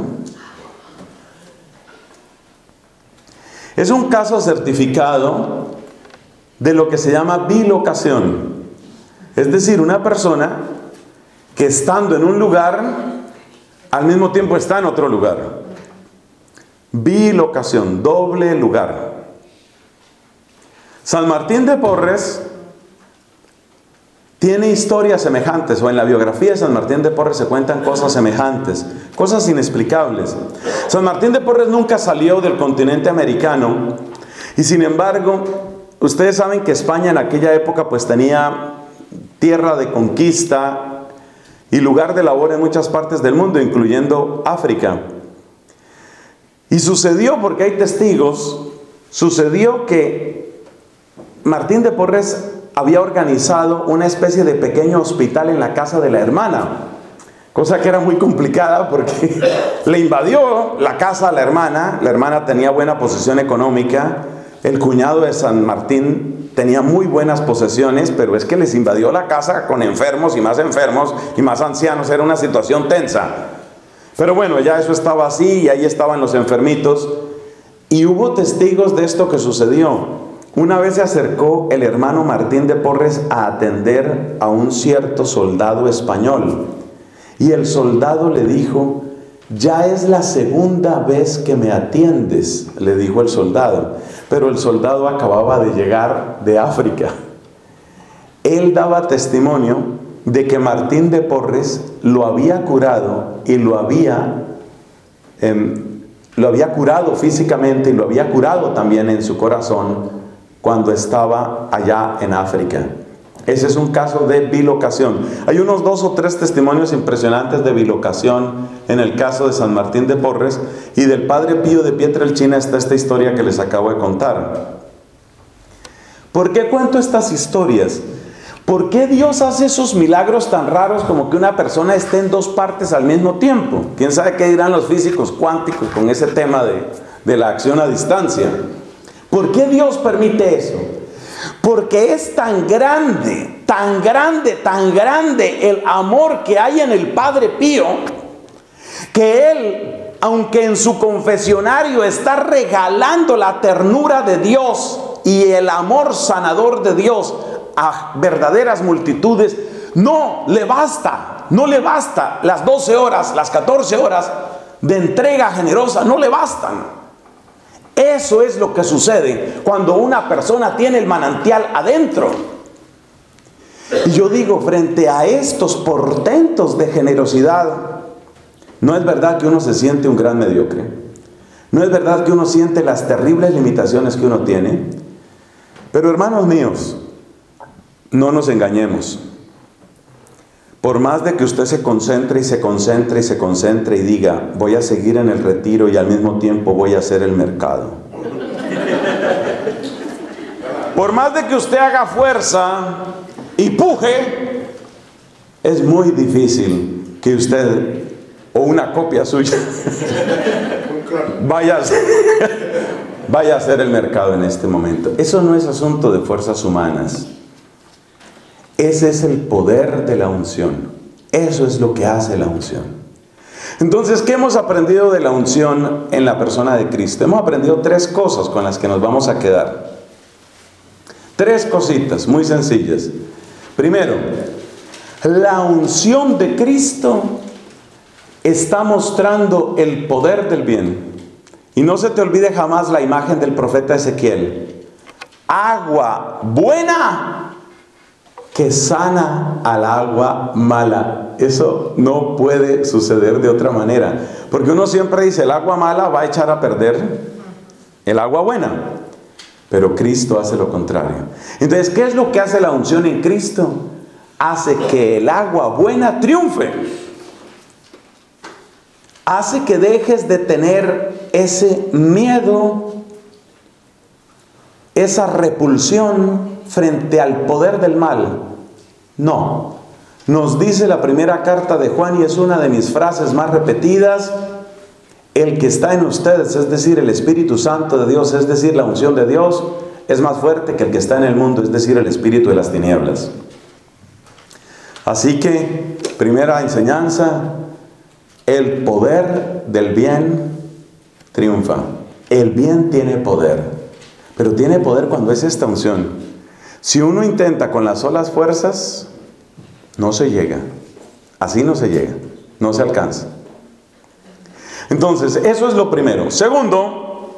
Es un caso certificado de lo que se llama bilocación. Es decir, una persona que estando en un lugar, al mismo tiempo está en otro lugar. Bilocación, doble lugar. San Martín de Porres tiene historias semejantes, o en la biografía de San Martín de Porres se cuentan cosas semejantes, cosas inexplicables. San Martín de Porres nunca salió del continente americano, y sin embargo, ustedes saben que España en aquella época pues tenía tierra de conquista y lugar de labor en muchas partes del mundo, incluyendo África. Y sucedió, porque hay testigos, sucedió que Martín de Porres había organizado una especie de pequeño hospital en la casa de la hermana, cosa que era muy complicada porque le invadió la casa a la hermana tenía buena posición económica, el cuñado de San Martín tenía muy buenas posesiones, pero es que les invadió la casa con enfermos y más ancianos, era una situación tensa. Pero bueno, ya eso estaba así y ahí estaban los enfermitos, y hubo testigos de esto que sucedió. Una vez se acercó el hermano Martín de Porres a atender a un cierto soldado español. Y el soldado le dijo: ya es la segunda vez que me atiendes, le dijo el soldado. Pero el soldado acababa de llegar de África. Él daba testimonio de que Martín de Porres lo había curado y lo había curado físicamente y lo había curado también en su corazón cuando estaba allá en África. Ese es un caso de bilocación. Hay unos 2 o 3 testimonios impresionantes de bilocación en el caso de San Martín de Porres, y del Padre Pío de Pietrelcina está esta historia que les acabo de contar. ¿Por qué cuento estas historias? ¿Por qué Dios hace esos milagros tan raros como que una persona esté en 2 partes al mismo tiempo? ¿Quién sabe qué dirán los físicos cuánticos con ese tema de la acción a distancia? ¿Por qué Dios permite eso? Porque es tan grande, tan grande, tan grande el amor que hay en el Padre Pío, que él, aunque en su confesionario está regalando la ternura de Dios y el amor sanador de Dios a verdaderas multitudes, no le basta las 12 horas, las 14 horas de entrega generosa, no le bastan. Eso es lo que sucede cuando una persona tiene el manantial adentro. Y yo digo, frente a estos portentos de generosidad, no es verdad que uno se siente un gran mediocre. No es verdad que uno siente las terribles limitaciones que uno tiene. Pero hermanos míos, no nos engañemos. Por más de que usted se concentre y se concentre y se concentre y diga, voy a seguir en el retiro y al mismo tiempo voy a hacer el mercado. Por más de que usted haga fuerza y puje, es muy difícil que usted, o una copia suya, vaya a hacer el mercado en este momento. Eso no es asunto de fuerzas humanas. Ese es el poder de la unción. Eso es lo que hace la unción. Entonces, ¿qué hemos aprendido de la unción en la persona de Cristo? Hemos aprendido 3 cosas con las que nos vamos a quedar. 3 cositas muy sencillas. Primero, la unción de Cristo está mostrando el poder del bien. Y no se te olvide jamás la imagen del profeta Ezequiel. Agua buena que sana al agua mala. Eso no puede suceder de otra manera. Porque uno siempre dice, el agua mala va a echar a perder el agua buena. Pero Cristo hace lo contrario. Entonces, ¿qué es lo que hace la unción en Cristo? Hace que el agua buena triunfe. Hace que dejes de tener ese miedo, esa repulsión frente al poder del mal. No, nos dice la primera carta de Juan, y es una de mis frases más repetidas: el que está en ustedes, es decir, el Espíritu Santo de Dios, es decir, la unción de Dios, es más fuerte que el que está en el mundo, es decir, el espíritu de las tinieblas. Así que, primera enseñanza, el poder del bien triunfa. El bien tiene poder, pero tiene poder cuando es esta unción. Si uno intenta con las solas fuerzas, no se llega. Así no se llega, no se alcanza. Entonces, eso es lo primero. Segundo,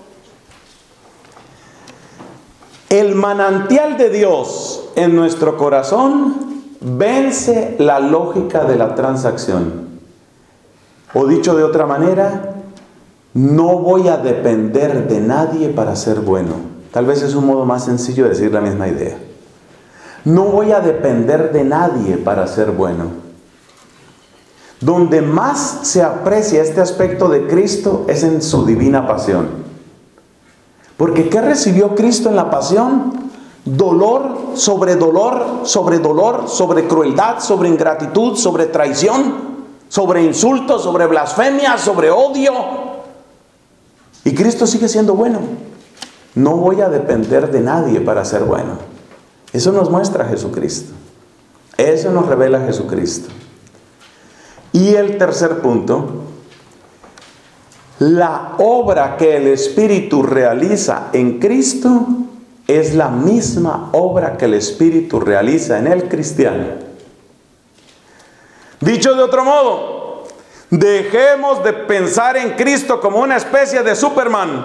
el manantial de Dios en nuestro corazón vence la lógica de la transacción. O dicho de otra manera, no voy a depender de nadie para ser bueno. Tal vez es un modo más sencillo de decir la misma idea. No voy a depender de nadie para ser bueno. Donde más se aprecia este aspecto de Cristo es en su divina pasión. Porque ¿qué recibió Cristo en la pasión? Dolor sobre dolor, sobre dolor, sobre crueldad, sobre ingratitud, sobre traición, sobre insultos, sobre blasfemia, sobre odio. Y Cristo sigue siendo bueno. No voy a depender de nadie para ser bueno. Eso nos muestra Jesucristo. Eso nos revela Jesucristo. Y el tercer punto, la obra que el Espíritu realiza en Cristo es la misma obra que el Espíritu realiza en el cristiano. Dicho de otro modo, dejemos de pensar en Cristo como una especie de Superman.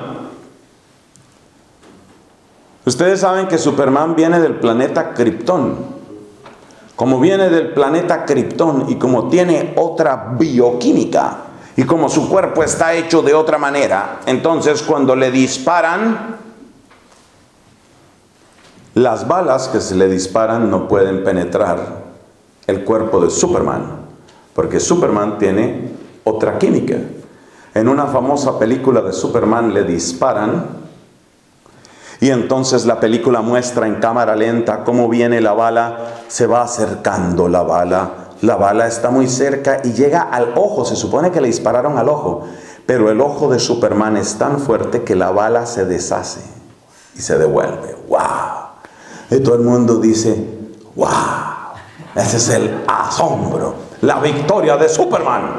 Ustedes saben que Superman viene del planeta Krypton. Como viene del planeta Krypton y como tiene otra bioquímica y como su cuerpo está hecho de otra manera, entonces cuando le disparan, las balas que se le disparan no pueden penetrar el cuerpo de Superman, porque Superman tiene otra química. En una famosa película de Superman le disparan y entonces la película muestra en cámara lenta cómo viene la bala, se va acercando la bala está muy cerca y llega al ojo. Se supone que le dispararon al ojo, pero el ojo de Superman es tan fuerte que la bala se deshace y se devuelve. ¡Wow! Y todo el mundo dice, ¡wow! Ese es el asombro, la victoria de Superman.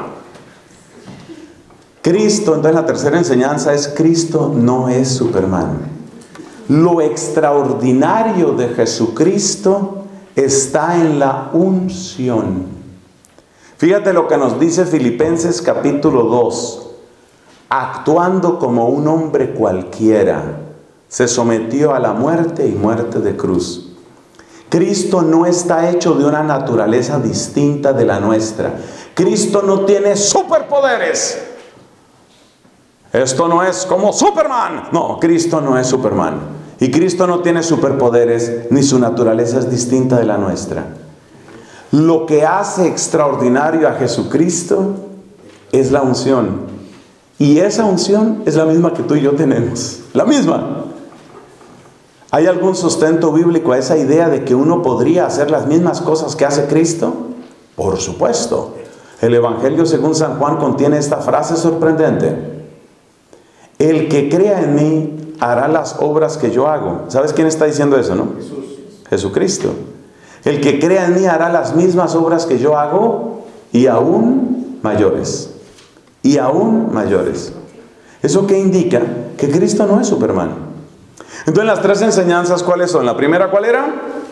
Cristo, entonces la tercera enseñanza es: Cristo no es Superman. Lo extraordinario de Jesucristo está en la unción. Fíjate lo que nos dice Filipenses capítulo 2. Actuando como un hombre cualquiera, se sometió a la muerte y muerte de cruz. Cristo no está hecho de una naturaleza distinta de la nuestra. Cristo no tiene superpoderes. Esto no es como Superman. No, Cristo no es Superman. Y Cristo no tiene superpoderes, ni su naturaleza es distinta de la nuestra. Lo que hace extraordinario a Jesucristo es la unción. Y esa unción es la misma que tú y yo tenemos. La misma. ¿Hay algún sustento bíblico a esa idea de que uno podría hacer las mismas cosas que hace Cristo? Por supuesto. El Evangelio según San Juan contiene esta frase sorprendente: el que crea en mí hará las obras que yo hago. ¿Sabes quién está diciendo eso, no? Jesús. Jesucristo. El que crea en mí hará las mismas obras que yo hago y aún mayores. Y aún mayores. ¿Eso qué indica? Que Cristo no es Superman. Entonces las tres enseñanzas, ¿cuáles son? La primera, ¿cuál era?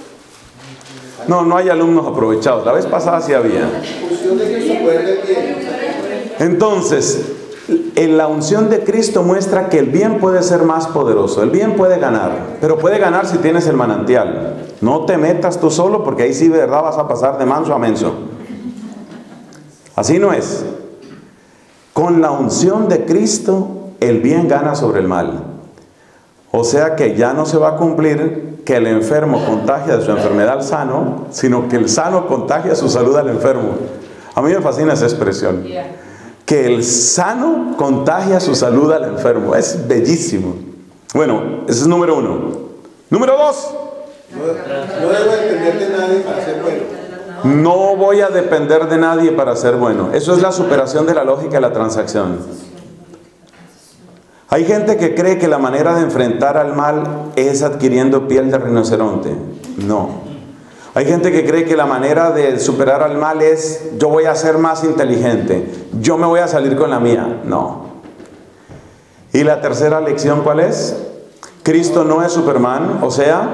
No hay alumnos aprovechados. La vez pasada sí había. Unción de Cristo, poder del bien. Entonces, en la unción de Cristo muestra que el bien puede ser más poderoso. El bien puede ganar, pero puede ganar si tienes el manantial. No te metas tú solo, porque ahí sí de verdad vas a pasar de manso a menso. Así no es. Con la unción de Cristo, el bien gana sobre el mal. O sea que ya no se va a cumplir que el enfermo contagia de su enfermedad al sano, sino que el sano contagia su salud al enfermo. A mí me fascina esa expresión. Que el sano contagia su salud al enfermo. Es bellísimo. Bueno, ese es número uno. Número dos. No debo depender de nadie para ser bueno. No voy a depender de nadie para ser bueno. Eso es la superación de la lógica de la transacción. Hay gente que cree que la manera de enfrentar al mal es adquiriendo piel de rinoceronte. No. Hay gente que cree que la manera de superar al mal es: yo voy a ser más inteligente, yo me voy a salir con la mía. No. Y la tercera lección, ¿cuál es? Cristo no es Superman, o sea,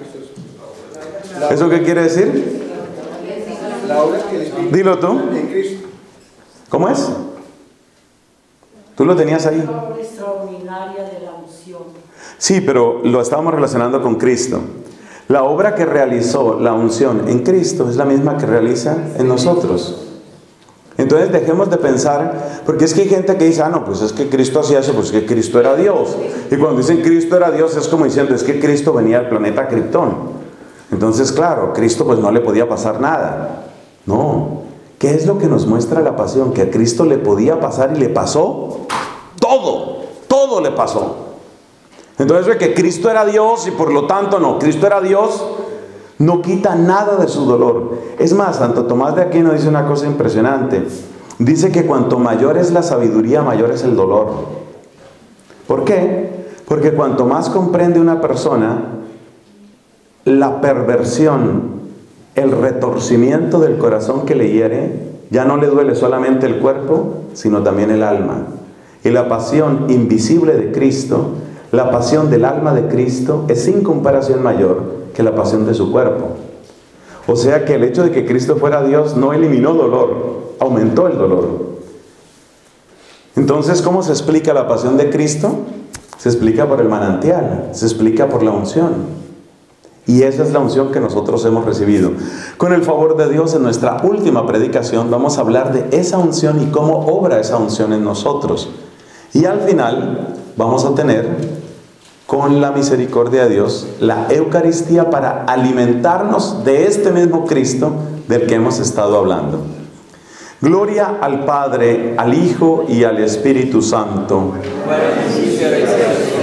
¿eso qué quiere decir? La obra que el Espíritu Dilo tú. en Cristo. ¿Cómo es? Tú lo tenías ahí. La obra extraordinaria de la unción. Sí, pero lo estábamos relacionando con Cristo. La obra que realizó la unción en Cristo es la misma que realiza en nosotros. Entonces dejemos de pensar, porque es que hay gente que dice: ah, no, pues es que Cristo hacía eso, pues es que Cristo era Dios. Y cuando dicen Cristo era Dios, es como diciendo: es que Cristo venía del planeta Krypton. Entonces, claro, Cristo pues no le podía pasar nada. No. ¿Qué es lo que nos muestra la pasión? Que a Cristo le podía pasar y le pasó todo. Todo le pasó. Entonces, de que Cristo era Dios y por lo tanto no, Cristo era Dios, no quita nada de su dolor. Es más, Santo Tomás de Aquino dice una cosa impresionante. Dice que cuanto mayor es la sabiduría, mayor es el dolor. ¿Por qué? Porque cuanto más comprende una persona la perversión, el retorcimiento del corazón que le hiere, ya no le duele solamente el cuerpo, sino también el alma. Y la pasión invisible de Cristo, la pasión del alma de Cristo, es sin comparación mayor que la pasión de su cuerpo. O sea que el hecho de que Cristo fuera Dios no eliminó dolor, aumentó el dolor. Entonces, ¿cómo se explica la pasión de Cristo? Se explica por el manantial, se explica por la unción. Y esa es la unción que nosotros hemos recibido. Con el favor de Dios, en nuestra última predicación vamos a hablar de esa unción y cómo obra esa unción en nosotros. Y al final vamos a tener, con la misericordia de Dios, la Eucaristía para alimentarnos de este mismo Cristo del que hemos estado hablando. Gloria al Padre, al Hijo y al Espíritu Santo. Bueno,